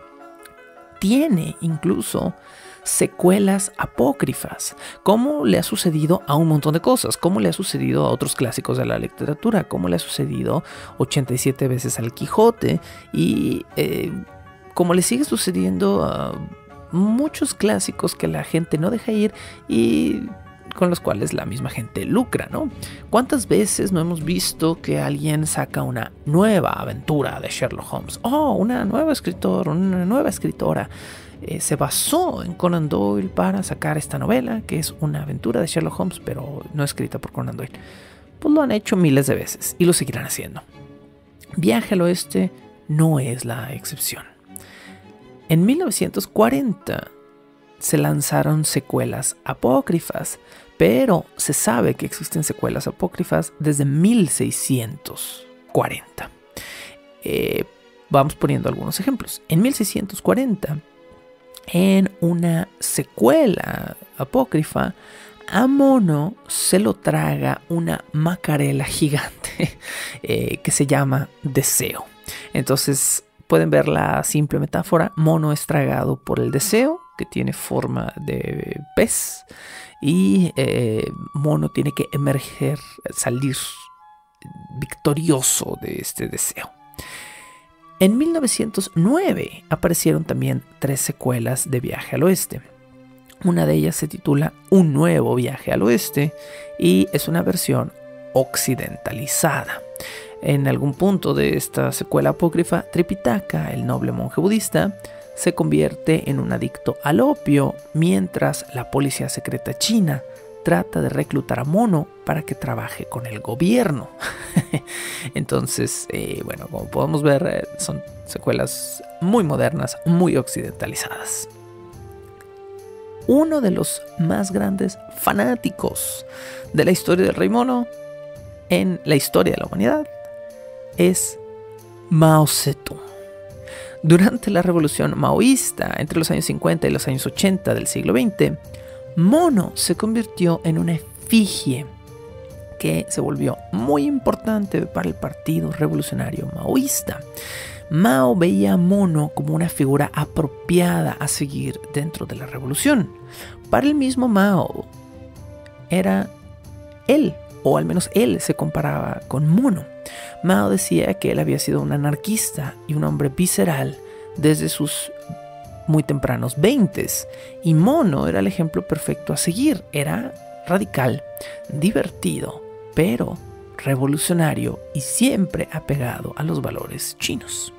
Tiene incluso secuelas apócrifas, como le ha sucedido a un montón de cosas, como le ha sucedido a otros clásicos de la literatura, como le ha sucedido ochenta y siete veces al Quijote y eh, como le sigue sucediendo a muchos clásicos que la gente no deja ir y con los cuales la misma gente lucra, ¿no? ¿Cuántas veces no hemos visto que alguien saca una nueva aventura de Sherlock Holmes? Oh, una nueva escritora, una nueva escritora eh, se basó en Conan Doyle para sacar esta novela, que es una aventura de Sherlock Holmes, pero no escrita por Conan Doyle. Pues lo han hecho miles de veces y lo seguirán haciendo. Viaje al Oeste no es la excepción. En mil novecientos cuarenta se lanzaron secuelas apócrifas, pero se sabe que existen secuelas apócrifas desde mil seiscientos cuarenta. Eh, vamos poniendo algunos ejemplos. En mil seiscientos cuarenta, en una secuela apócrifa, a Mono se lo traga una macarela gigante eh, que se llama Deseo. Entonces pueden ver la simple metáfora. Mono es tragado por el deseo, que tiene forma de pez, y eh, Mono tiene que emerger, salir victorioso de este deseo. En mil novecientos nueve aparecieron también tres secuelas de Viaje al Oeste. Una de ellas se titula Un nuevo viaje al oeste y es una versión occidentalizada. En algún punto de esta secuela apócrifa, Tripitaka, el noble monje budista, se convierte en un adicto al opio mientras la policía secreta china trata de reclutar a Mono para que trabaje con el gobierno. Entonces, eh, bueno, como podemos ver, eh, son secuelas muy modernas, muy occidentalizadas. Uno de los más grandes fanáticos de la historia del Rey Mono en la historia de la humanidad es Mao Zedong. Durante la revolución maoísta, entre los años cincuenta y los años ochenta del siglo veinte, Mono se convirtió en una efigie que se volvió muy importante para el Partido Revolucionario Maoísta. Mao veía a Mono como una figura apropiada a seguir dentro de la revolución. Para el mismo Mao, era él, o al menos él se comparaba con Mono. Mao decía que él había sido un anarquista y un hombre visceral desde sus muy tempranos veintes, y Mono era el ejemplo perfecto a seguir. Era radical, divertido, pero revolucionario y siempre apegado a los valores chinos.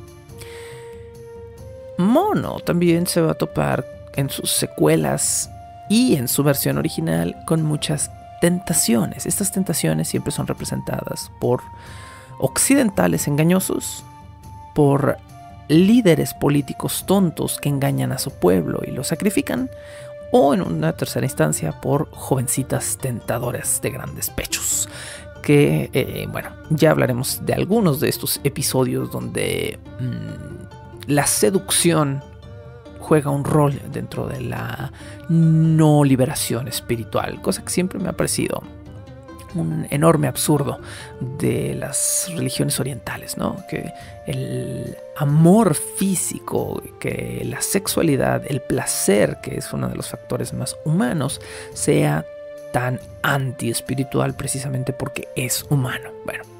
Mono también se va a topar en sus secuelas y en su versión original con muchas tentaciones. Estas tentaciones siempre son representadas por occidentales engañosos, por líderes políticos tontos que engañan a su pueblo y lo sacrifican, o en una tercera instancia por jovencitas tentadoras de grandes pechos. Que, eh, bueno, ya hablaremos de algunos de estos episodios donde mmm, la seducción juega un rol dentro de la no liberación espiritual, cosa que siempre me ha parecido un enorme absurdo de las religiones orientales, ¿no? Que el amor físico, que la sexualidad, el placer, que es uno de los factores más humanos, sea tan anti-espiritual precisamente porque es humano. Bueno,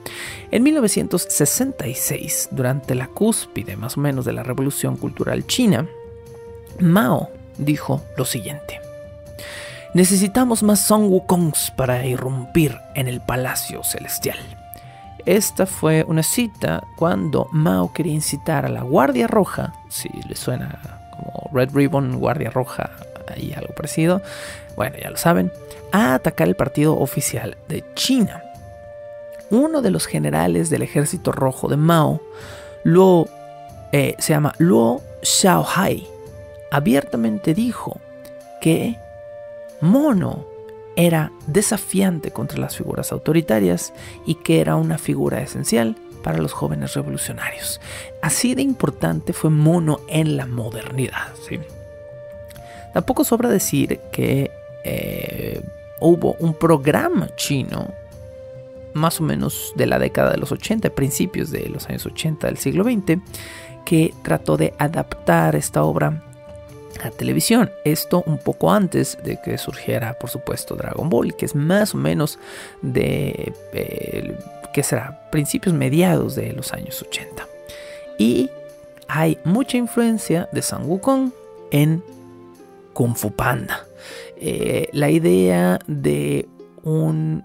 En mil novecientos sesenta y seis, durante la cúspide más o menos de la Revolución Cultural China, Mao dijo lo siguiente: necesitamos más Sun Wukongs para irrumpir en el Palacio Celestial. Esta fue una cita cuando Mao quería incitar a la Guardia Roja, si le suena como Red Ribbon, Guardia Roja, ahí algo parecido, bueno, ya lo saben, a atacar el partido oficial de China. Uno de los generales del Ejército Rojo de Mao, Luo, eh, se llama Luo Xiaohai, abiertamente dijo que Mono era desafiante contra las figuras autoritarias y que era una figura esencial para los jóvenes revolucionarios. Así de importante fue Mono en la modernidad, ¿sí? Tampoco sobra decir que eh, hubo un programa chino más o menos de la década de los ochenta, principios de los años ochenta del siglo veinte, que trató de adaptar esta obra a televisión. Esto un poco antes de que surgiera, por supuesto, Dragon Ball, que es más o menos de, eh, ¿qué será? Principios mediados de los años ochenta. Y hay mucha influencia de Sun Wukong en Kung Fu Panda. Eh, la idea de un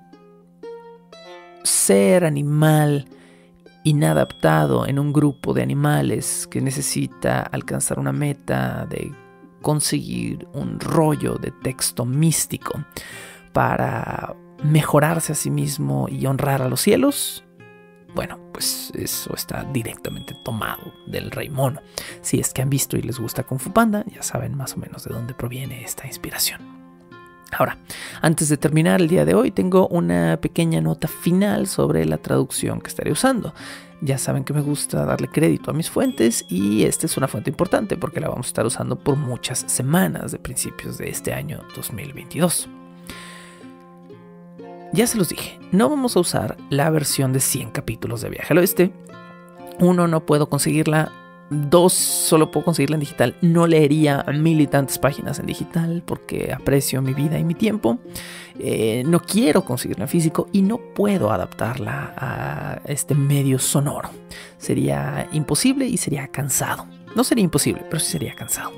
ser animal inadaptado en un grupo de animales que necesita alcanzar una meta de conseguir un rollo de texto místico para mejorarse a sí mismo y honrar a los cielos. Bueno, pues eso está directamente tomado del Rey Mono. Si es que han visto y les gusta Kung Fu Panda, ya saben más o menos de dónde proviene esta inspiración. Ahora, antes de terminar el día de hoy, tengo una pequeña nota final sobre la traducción que estaré usando. Ya saben que me gusta darle crédito a mis fuentes y esta es una fuente importante porque la vamos a estar usando por muchas semanas de principios de este año dos mil veintidós. Ya se los dije, no vamos a usar la versión de cien capítulos de Viaje al Oeste. Uno, no puedo conseguirla. Dos, solo puedo conseguirla en digital. No leería mil y tantas páginas en digital porque aprecio mi vida y mi tiempo. Eh, no quiero conseguirla en físico y no puedo adaptarla a este medio sonoro. Sería imposible y sería cansado. No sería imposible, pero sí sería cansado.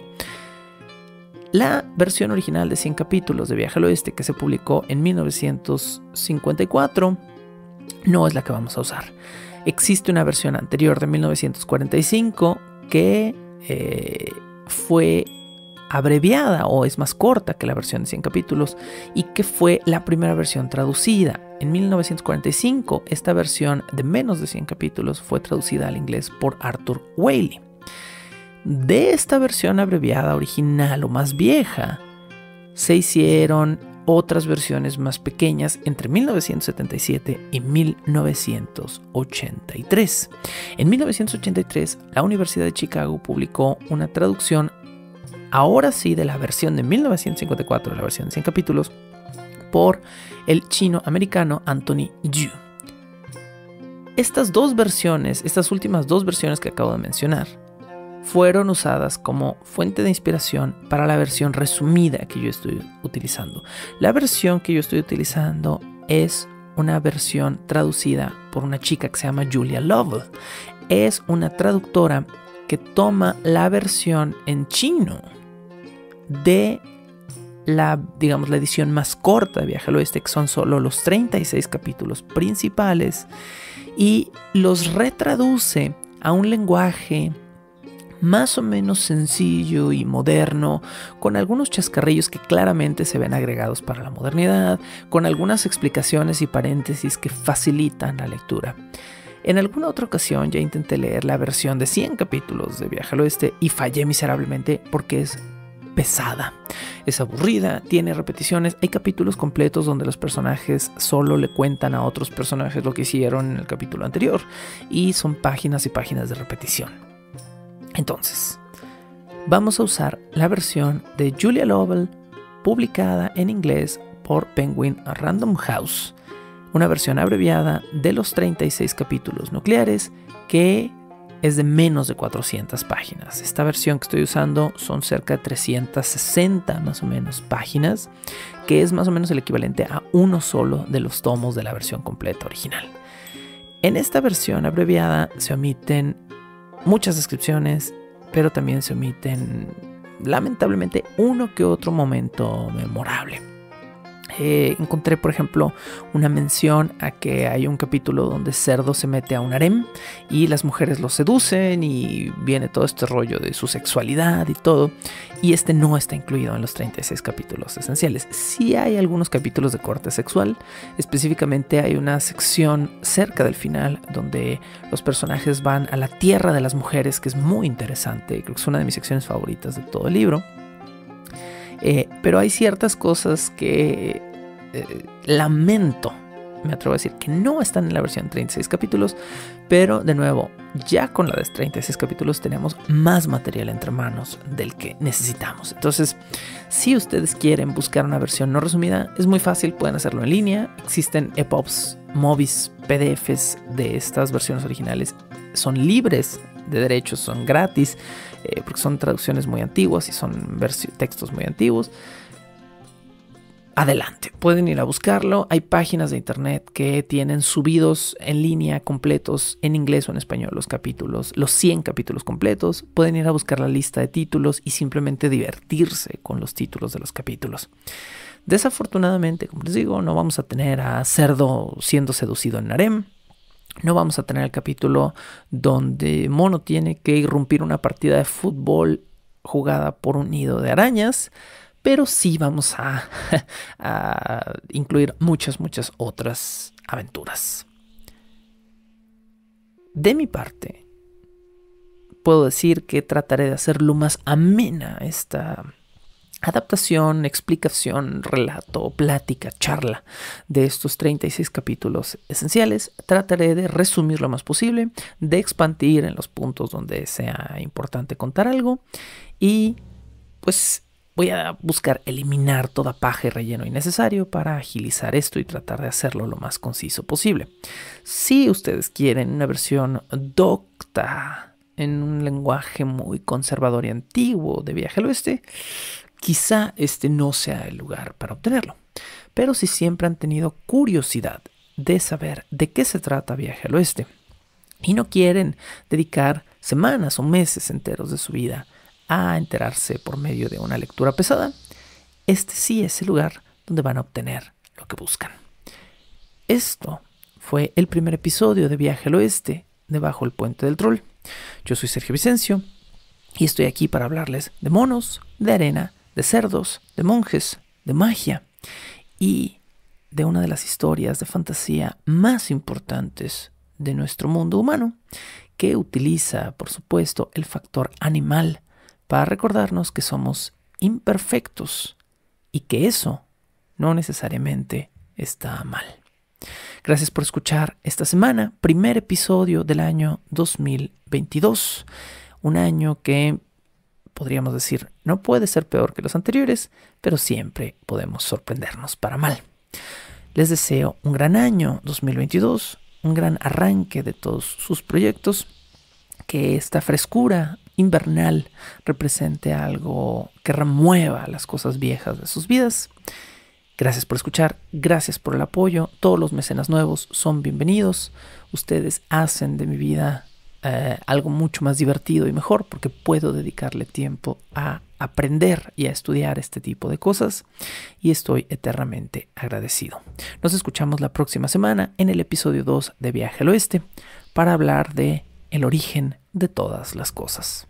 La versión original de cien capítulos de Viaje al Oeste, que se publicó en mil novecientos cincuenta y cuatro, no es la que vamos a usar. Existe una versión anterior de mil novecientos cuarenta y cinco que eh, fue abreviada o es más corta que la versión de cien capítulos y que fue la primera versión traducida. En mil novecientos cuarenta y cinco, esta versión de menos de cien capítulos fue traducida al inglés por Arthur Waley. De esta versión abreviada original o más vieja, se hicieron otras versiones más pequeñas entre mil novecientos setenta y siete y mil novecientos ochenta y tres. En mil novecientos ochenta y tres, la Universidad de Chicago publicó una traducción, ahora sí, de la versión de mil novecientos cincuenta y cuatro, la versión de cien capítulos, por el chino-americano Anthony Yu. Estas dos versiones, estas últimas dos versiones que acabo de mencionar, fueron usadas como fuente de inspiración para la versión resumida que yo estoy utilizando. La versión que yo estoy utilizando es una versión traducida por una chica que se llama Julia Lovell. Es una traductora que toma la versión en chino de la, digamos, la edición más corta de Viaje al Oeste, que son solo los treinta y seis capítulos principales, y los retraduce a un lenguaje más o menos sencillo y moderno, con algunos chascarrillos que claramente se ven agregados para la modernidad, con algunas explicaciones y paréntesis que facilitan la lectura. En alguna otra ocasión ya intenté leer la versión de cien capítulos de Viaje al Oeste y fallé miserablemente porque es pesada, es aburrida, tiene repeticiones, hay capítulos completos donde los personajes solo le cuentan a otros personajes lo que hicieron en el capítulo anterior y son páginas y páginas de repetición. Entonces, vamos a usar la versión de Julia Lovell publicada en inglés por Penguin Random House, una versión abreviada de los treinta y seis capítulos nucleares que es de menos de cuatrocientas páginas. Esta versión que estoy usando son cerca de trescientas sesenta más o menos páginas, que es más o menos el equivalente a uno solo de los tomos de la versión completa original. En esta versión abreviada se omiten muchas descripciones, pero también se omiten, lamentablemente, uno que otro momento memorable. Eh, encontré, por ejemplo, una mención a que hay un capítulo donde Cerdo se mete a un harem y las mujeres lo seducen y viene todo este rollo de su sexualidad y todo, y este no está incluido en los treinta y seis capítulos esenciales. Sí hay algunos capítulos de corte sexual, específicamente hay una sección cerca del final donde los personajes van a la tierra de las mujeres, que es muy interesante, creo que es una de mis secciones favoritas de todo el libro. Eh, pero hay ciertas cosas que eh, lamento, me atrevo a decir, que no están en la versión treinta y seis capítulos, pero de nuevo, ya con la de treinta y seis capítulos tenemos más material entre manos del que necesitamos. Entonces, si ustedes quieren buscar una versión no resumida, es muy fácil, pueden hacerlo en línea. Existen E P U Bs, Movies, P D Fs de estas versiones originales, son libres de derechos, son gratis, eh, porque son traducciones muy antiguas y son textos muy antiguos. Adelante, pueden ir a buscarlo. Hay páginas de internet que tienen subidos en línea completos en inglés o en español los capítulos, los cien capítulos completos. Pueden ir a buscar la lista de títulos y simplemente divertirse con los títulos de los capítulos. Desafortunadamente, como les digo, no vamos a tener a Cerdo siendo seducido en harem. No vamos a tener el capítulo donde Mono tiene que irrumpir una partida de fútbol jugada por un nido de arañas, pero sí vamos a, a incluir muchas, muchas otras aventuras. De mi parte, puedo decir que trataré de hacer lo más amena esta adaptación, explicación, relato, plática, charla de estos treinta y seis capítulos esenciales. Trataré de resumir lo más posible, de expandir en los puntos donde sea importante contar algo y pues voy a buscar eliminar toda paja y relleno innecesario para agilizar esto y tratar de hacerlo lo más conciso posible. Si ustedes quieren una versión docta en un lenguaje muy conservador y antiguo de Viaje al Oeste, quizá este no sea el lugar para obtenerlo. Pero si siempre han tenido curiosidad de saber de qué se trata Viaje al Oeste y no quieren dedicar semanas o meses enteros de su vida a enterarse por medio de una lectura pesada, este sí es el lugar donde van a obtener lo que buscan. Esto fue el primer episodio de Viaje al Oeste de Bajo el Puente del Troll. Yo soy Sergio Vicencio y estoy aquí para hablarles de monos, de arena, de cerdos, de monjes, de magia y de una de las historias de fantasía más importantes de nuestro mundo humano, que utiliza, por supuesto, el factor animal para recordarnos que somos imperfectos y que eso no necesariamente está mal. Gracias por escuchar esta semana, primer episodio del año dos mil veintidós, un año que podríamos decir no puede ser peor que los anteriores, pero siempre podemos sorprendernos para mal. Les deseo un gran año dos mil veintidós, un gran arranque de todos sus proyectos, que esta frescura invernal represente algo que remueva las cosas viejas de sus vidas. Gracias por escuchar, gracias por el apoyo. Todos los mecenas nuevos son bienvenidos. Ustedes hacen de mi vida eh, algo mucho más divertido y mejor, porque puedo dedicarle tiempo a aprender y a estudiar este tipo de cosas, y estoy eternamente agradecido. Nos escuchamos la próxima semana en el episodio dos de Viaje al Oeste para hablar de el origen de todas las cosas.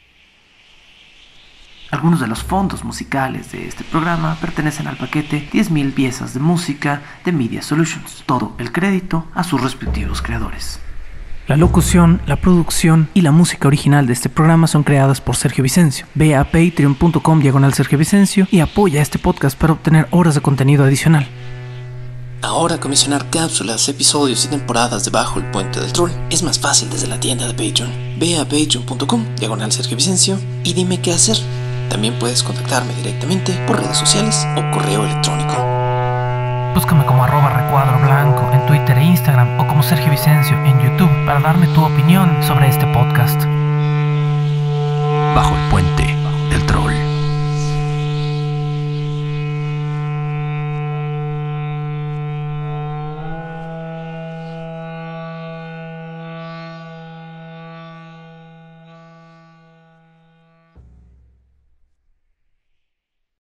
Algunos de los fondos musicales de este programa pertenecen al paquete diez mil piezas de música de Media Solutions. Todo el crédito a sus respectivos creadores. La locución, la producción y la música original de este programa son creadas por Sergio Vicencio. Ve a patreon punto com diagonal Sergio Vicencio y apoya este podcast para obtener horas de contenido adicional.
Ahora comisionar cápsulas, episodios y temporadas de Bajo el Puente del Troll es más fácil desde la tienda de Patreon. Ve a patreon punto com diagonal Sergio Vicencio y dime qué hacer. También puedes contactarme directamente por redes sociales o correo electrónico.
Búscame como arroba recuadro blanco en Twitter e Instagram o como Sergio Vicencio en YouTube para darme tu opinión sobre este podcast.
Bajo el Puente del Troll.